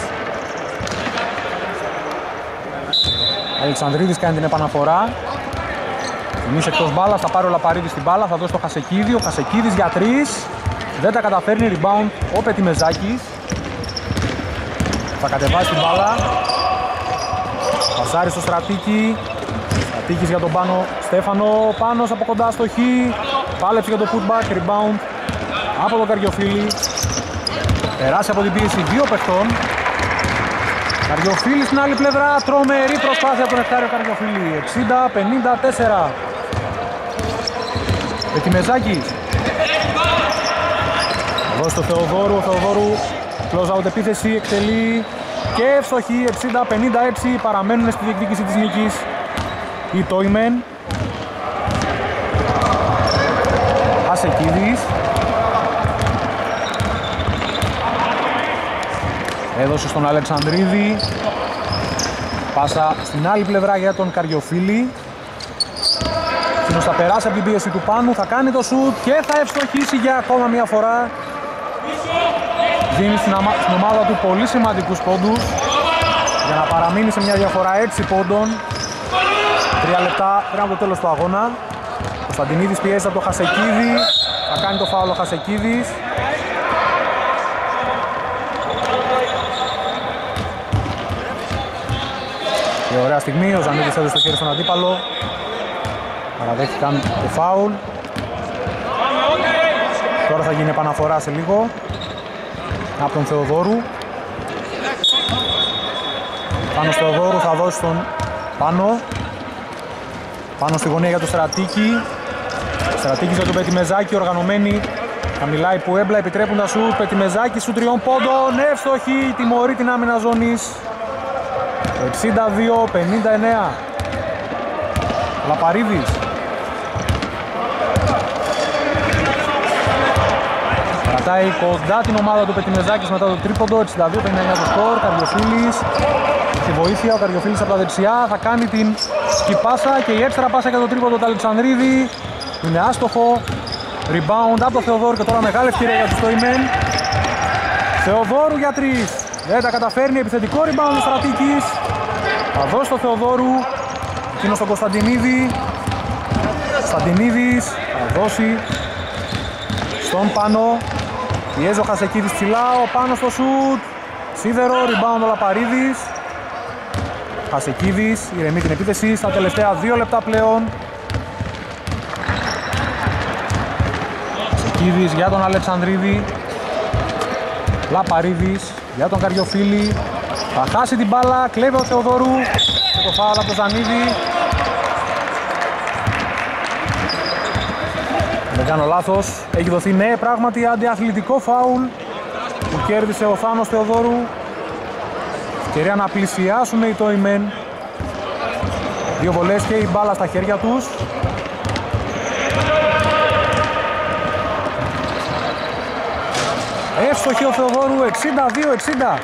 Αλεξανδρίδης κάνει την επαναφορά. Εμείς εκτός μπάλας, θα πάρει ο Λαπαρίδης την μπάλα, θα δώσει το Χασεκίδη. Ο Χασεκίδης για τρεις. Δεν τα καταφέρνει, rebound ο Πετιμεζάκης. Θα κατεβάσει την μπάλα. Πασάρει στο Στρατήκη. Στρατήκης για τον Πάνο Στέφανο. Πάνος από κοντά στο χ. Πάλεψε για το putback, rebound από τον Καριοφίλη. Περάσει από την πίεση δύο παιχτών. Καριοφίλη στην άλλη πλευρά. Τρομερή προσπάθεια από τον Εκτάριο Καριοφίλη. εξήντα πενήντα τέσσερα. Πετιμεζάκης. Εδώ στο Θεοδόρου. Ο Θεοδόρου close out επίθεση, εκτελεί και ευστοχή. εξήντα πενήντα έξι. Παραμένουν στη διεκδίκηση της νίκης οι Τόιμεν. Ασεκίδης. Έδωσε στον Αλεξανδρίδη. Πάσα στην άλλη πλευρά για τον Καριοφίλη. Εκείνος θα περάσει από την πίεση του Πάνου, θα κάνει το σουτ και θα ευστοχίσει για ακόμα μια φορά. Δίνει στην, αμα... στην ομάδα του πολύ σημαντικούς πόντους για να παραμείνει σε μια διαφορά έξι πόντων. Τρία λεπτά πριν από το τέλος του αγώνα. Ο Κωνσταντινίδης πιέζει από το Χασεκίδη. Θα κάνει το φάουλ ο Χασεκίδης. Και ωραία στιγμή, ο Ζανίδης έδωσε το χέρι στον αντίπαλο. Παραδέχτηκαν το φάουλ. Τώρα θα γίνει επαναφορά σε λίγο από τον Θεοδόρου. Πάνω στο Θεοδόρου θα δώσει τον Πάνο. Πάνω στη γωνία για το Στρατίκη. Στρατίκης για τον Πετιμεζάκη, οργανωμένη. Χαμηλά η Πουέμπλα, επιτρέπουν τα σουτ. Πετιμεζάκη σου τριών πόντων, εύστοχη, τιμωρεί την άμυνα ζώνης. εξήντα δύο πενήντα εννέα. Λαπαρίδης. Κρατάει κοντά την ομάδα του Πετιμεζάκης μετά το τρίποντο. εξήντα δύο πενήντα εννέα το σκορ. Καρδιοφίλης. Στη βοήθεια ο Καρδιοφίλης από τα δεξιά θα κάνει την σκυπάσα και η έξτρα πάσα για το τρίποντο του Αλεξανδρίδη. Είναι άστοχο. Rebound από το Θεοδόρου και τώρα μεγάλη ευκαιρία για τους Τόιμεν. Θεοδόρου για τρεις. Δεν τα καταφέρνει, επιθετικό rebound ο Στρατίκης. Θα δώσει στο Θεοδόρου. Εκείνο στον Κωνσταντινίδη. Κωνσταντινίδης θα δώσει στον Πάνο. Πιέζει ο Χασεκίδης ψηλά, ο Πάνο στο σουτ. Σίδερο, rebound ο Λαπαρίδης. Χασεκίδης ηρεμεί την επίθεση στα τελευταία δύο λεπτά πλέον. Χασεκίδης για τον Αλεξανδρίδη. Λαπαρίδης για τον Καριοφίλη. Θα χάσει την μπάλα, κλέβει ο Θεοδόρου. Και το φάουλ από τον Ζανίδη. Δεν κάνω λάθος, έχει δοθεί ναι πράγματι αντιαθλητικό φάουλ που κέρδισε ο Θάνος Θεοδόρου. Ευκαιρία να πλησιάσουν οι Τόιμεν. Δύο βολές και η μπάλα στα χέρια τους. Εύστοχη ο Θεοδόρου, εξήντα δύο εξήντα.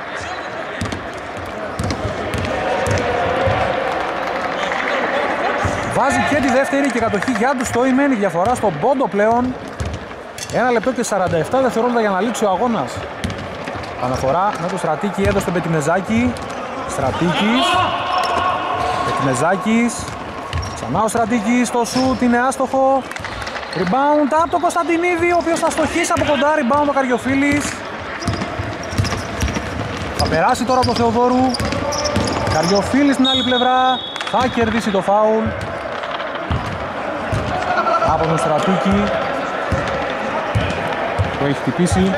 Βάζει και τη δεύτερη και κατοχή για τους Τόιμεν. Η διαφορά στον πόντο πλέον. Ένα λεπτό και σαράντα επτά δευτερόλεπτα για να λήξει ο αγώνας. Αναφορά με το Στρατίκη, έδωσε τον Πετιμεζάκη. Στρατίκης. Πετιμεζάκης. Ξανά ο Στρατίκης, το σουτ είναι άστοχο. Rebound από τον Κωνσταντινίδη, ο οποίος θα στοχίσει από κοντά. Rebound ο Καριοφίλης. Θα περάσει τώρα από τον Θεοδόρου. Καριοφίλης στην άλλη πλευρά. Θα κερδίσει το φάουλ από τον Στρατίκη. Το έχει χτυπήσει.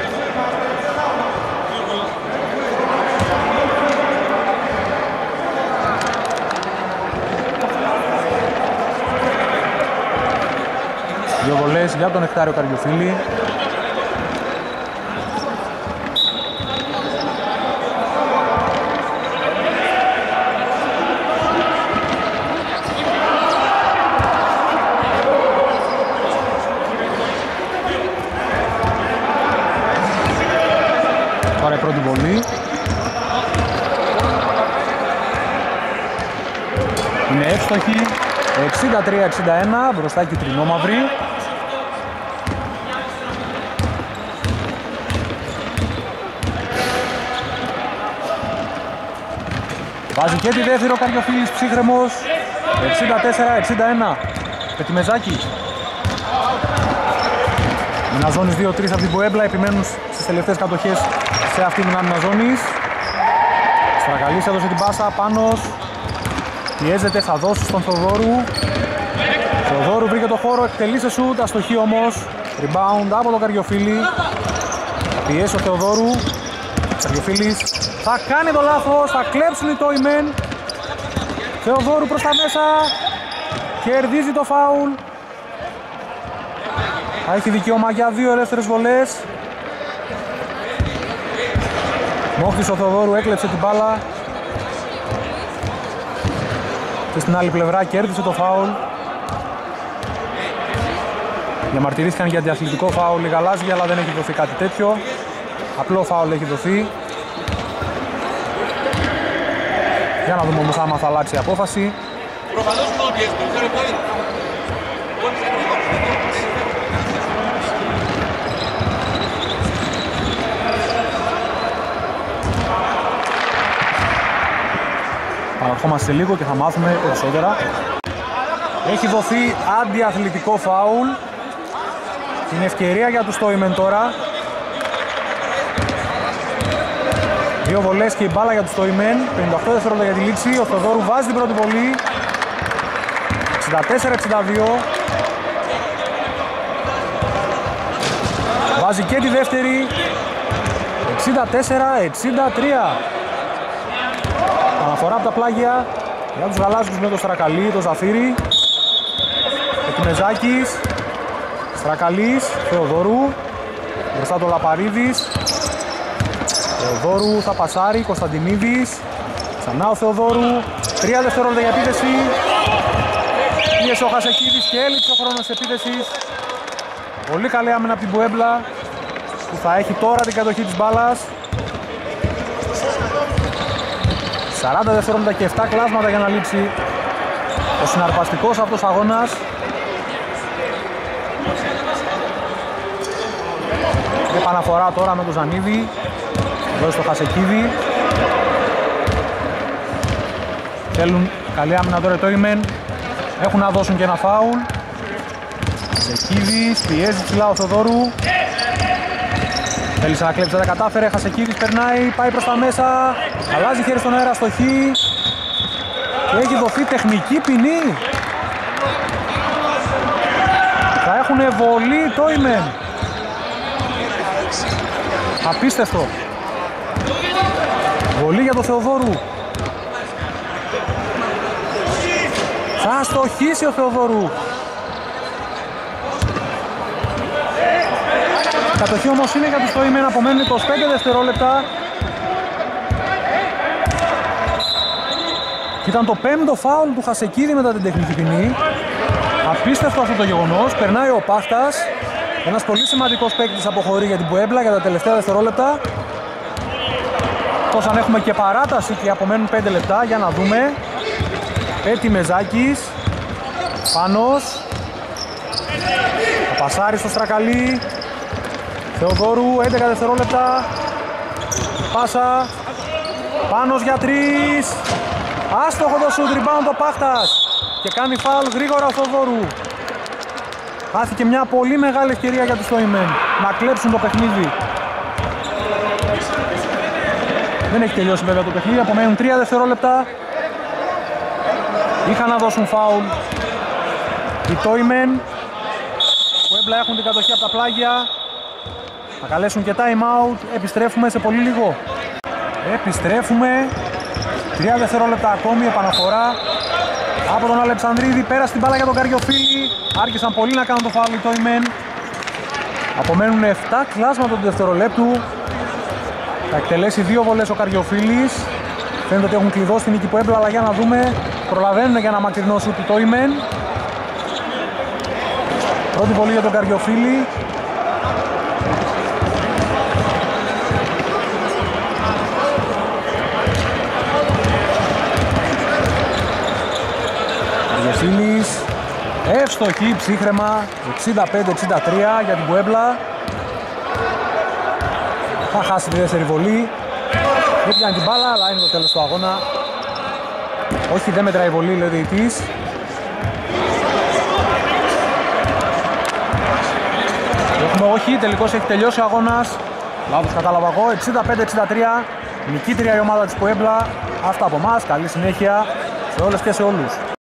Δύο βολές για τον Εκτάριο Καριοφίλη. Τώρα η πρώτη βολή. Είναι εύστοχη. εξήντα τρία εξήντα ένα, μπροστά και τρινόμαυρη. Βάζει και τη δεύτερη ο Καριοφίλης ψύχρεμος. εξήντα τέσσερα εξήντα ένα. Πετιμεζάκη. Μιναζόνης δύο τρία από την Ποέμπλα. Επιμένουν στις τελευταίες κατοχές σε αυτή την άμυνα ζώνης. Στραγαλής έδωσε την πάσα. Πάνος. Πιέζεται, θα δώσει στον Θεοδόρου. Θεοδόρου βρήκε το χώρο, εκτελεί σε σουτ, αστοχή όμως. Rebound από τον Καριοφίλη. Πιέσει ο Θεοδόρου. Καριοφίλης θα κάνει το λάθος, θα κλέψουν οι Τόιμεν. Θεοδόρου προς τα μέσα. Κερδίζει το φάουλ. Θα έχει δικαίωμα για δύο ελεύθερες βολές. Μόχτης ο Θεοδόρου έκλεψε την μπάλα. Και στην άλλη πλευρά κέρδισε το φάουλ. Διαμαρτυρήθηκαν για αντιαθλητικό φάουλ οι γαλάζιοι, αλλά δεν έχει δοθεί κάτι τέτοιο. Απλό φάουλ έχει δοθεί. Για να δούμε όμως άμα θα αλλάξει η απόφαση. ερχόμαστε σε λίγο και θα μάθουμε περισσότερα. Έχει δοθεί αντιαθλητικό φάουλ. Είναι ευκαιρία για τους Toymen τώρα. Δύο βολές και η μπάλα για τους Toymen. πενήντα οκτώ δευτερόλεπτα για τη λήξη. Ο Θεοδόρου βάζει την πρώτη βολή. εξήντα τέσσερα εξήντα δύο. Βάζει και τη δεύτερη. εξήντα τέσσερα εξήντα τρία. Αναφορά από τα πλάγια για τους γαλάζιους με το Στρακαλί, το Ζαφύρι. Εκμεζάκης. Στρακαλής, Θεοδόρου. Μπροστά το Λαπαρίδης. Θεοδόρου θα πασάρει, Κωνσταντινίδης. Ξανά ο Θεοδόρου. Τρία δευτερόλεπτα για επίθεση. Πίεσε ο Χασεκίδης και έλειψε ο χρόνος επίθεσης. Πολύ καλή άμυνα από την Πουέμπλα που θα έχει τώρα την κατοχή της μπάλας. σαράντα δευτερόλεπτα και επτά κλάσματα για να λήξει ο συναρπαστικός αυτός αγώνας. Επαναφορά τώρα με τον Ζανίδη. Εδώ στο Χασεκίδη. Θέλουν καλή άμυνα τώρα οι Toymen. Έχουν να δώσουν και ένα φάουλ. Χασεκίδης, πιέζει ψηλά ο Θεοδόρου. Θέλησε να κλέψει, δεν τα κατάφερε. Χασεκίδης περνάει, πάει προς τα μέσα. Αλλάζει χέρι στον αέρα, στοχή. Και έχει δοθεί τεχνική ποινή. Θα έχουν βολή οι Toymen. Απίστευτο. Βολή για τον Θεοδόρου. Θα στοχίσει ο Θεοδόρου. Κατοχή όμως είναι για τους Toymen, απομένουν είκοσι πέντε δευτερόλεπτα. Και ήταν το πέμπτο φάουλ του Χασεκίδη μετά την τεχνική ποινή. Απίστευτο αυτό το γεγονός. Περνάει ο Πάχτας. Ένας πολύ σημαντικός παίκτης αποχωρεί για την Πουέμπλα για τα τελευταία δευτερόλεπτα. Τόσο αν έχουμε και παράταση και απομένουν πέντε λεπτά, για να δούμε. Πέτη Μεζάκης. Πάνος. Ο Πασάρης στο Στρακαλί. Θεοδόρου, έντεκα δευτερόλεπτα. Πάσα. Πάνος για τρεις. Άστοχο το σουτ, rebound ο Πάχτας. Και κάνει φάουλ γρήγορα ο Θεοδόρου. Χάθηκε μια πολύ μεγάλη ευκαιρία για τους Toymen να κλέψουν το παιχνίδι. Δεν έχει τελειώσει βέβαια το παιχνίδι, απομένουν τρία δευτερόλεπτα. Είχαν να δώσουν φάουλ οι Toymen που έμπλα έχουν την κατοχή από τα πλάγια. Θα καλέσουν και time out. Επιστρέφουμε σε πολύ λίγο. Επιστρέφουμε. Τρία δευτερόλεπτα ακόμη, επαναφορά από τον Αλεξανδρίδη. Πέρασε την μπάλα για τον Καριοφίλη. Άρχισαν πολύ να κάνουν το φάουλ οι Toymen. Απομένουν επτά κλάσματα του δευτερολέπτου. Θα εκτελέσει δύο βολές ο Καριοφίλης. Φαίνεται ότι έχουν κλειδώσει την νίκη που έμπλα, αλλά για να δούμε. Προλαβαίνουν για ένα μακρινό σουτ οι Toymen. Πρώτη βολή για τον Καριοφίλη. Καριοφίλης. Εύστοχη, ψύχρεμα. εξήντα πέντε εξήντα τρία για την Πουέμπλα. Θα χάσει τη δεύτερη βολή. Δεν πιάνει την μπάλα, αλλά είναι το τέλος του αγώνα. Όχι, δεν μετράει η βολή, λέει ο διαιτητής. Έχουμε όχι, τελικώς έχει τελειώσει ο αγώνας. Λάθος κατάλαβα εγώ, εξήντα πέντε εξήντα τρία. Νικήτρια η ομάδα της Πουέμπλα. Αυτά από εμάς, καλή συνέχεια σε όλες και σε όλους.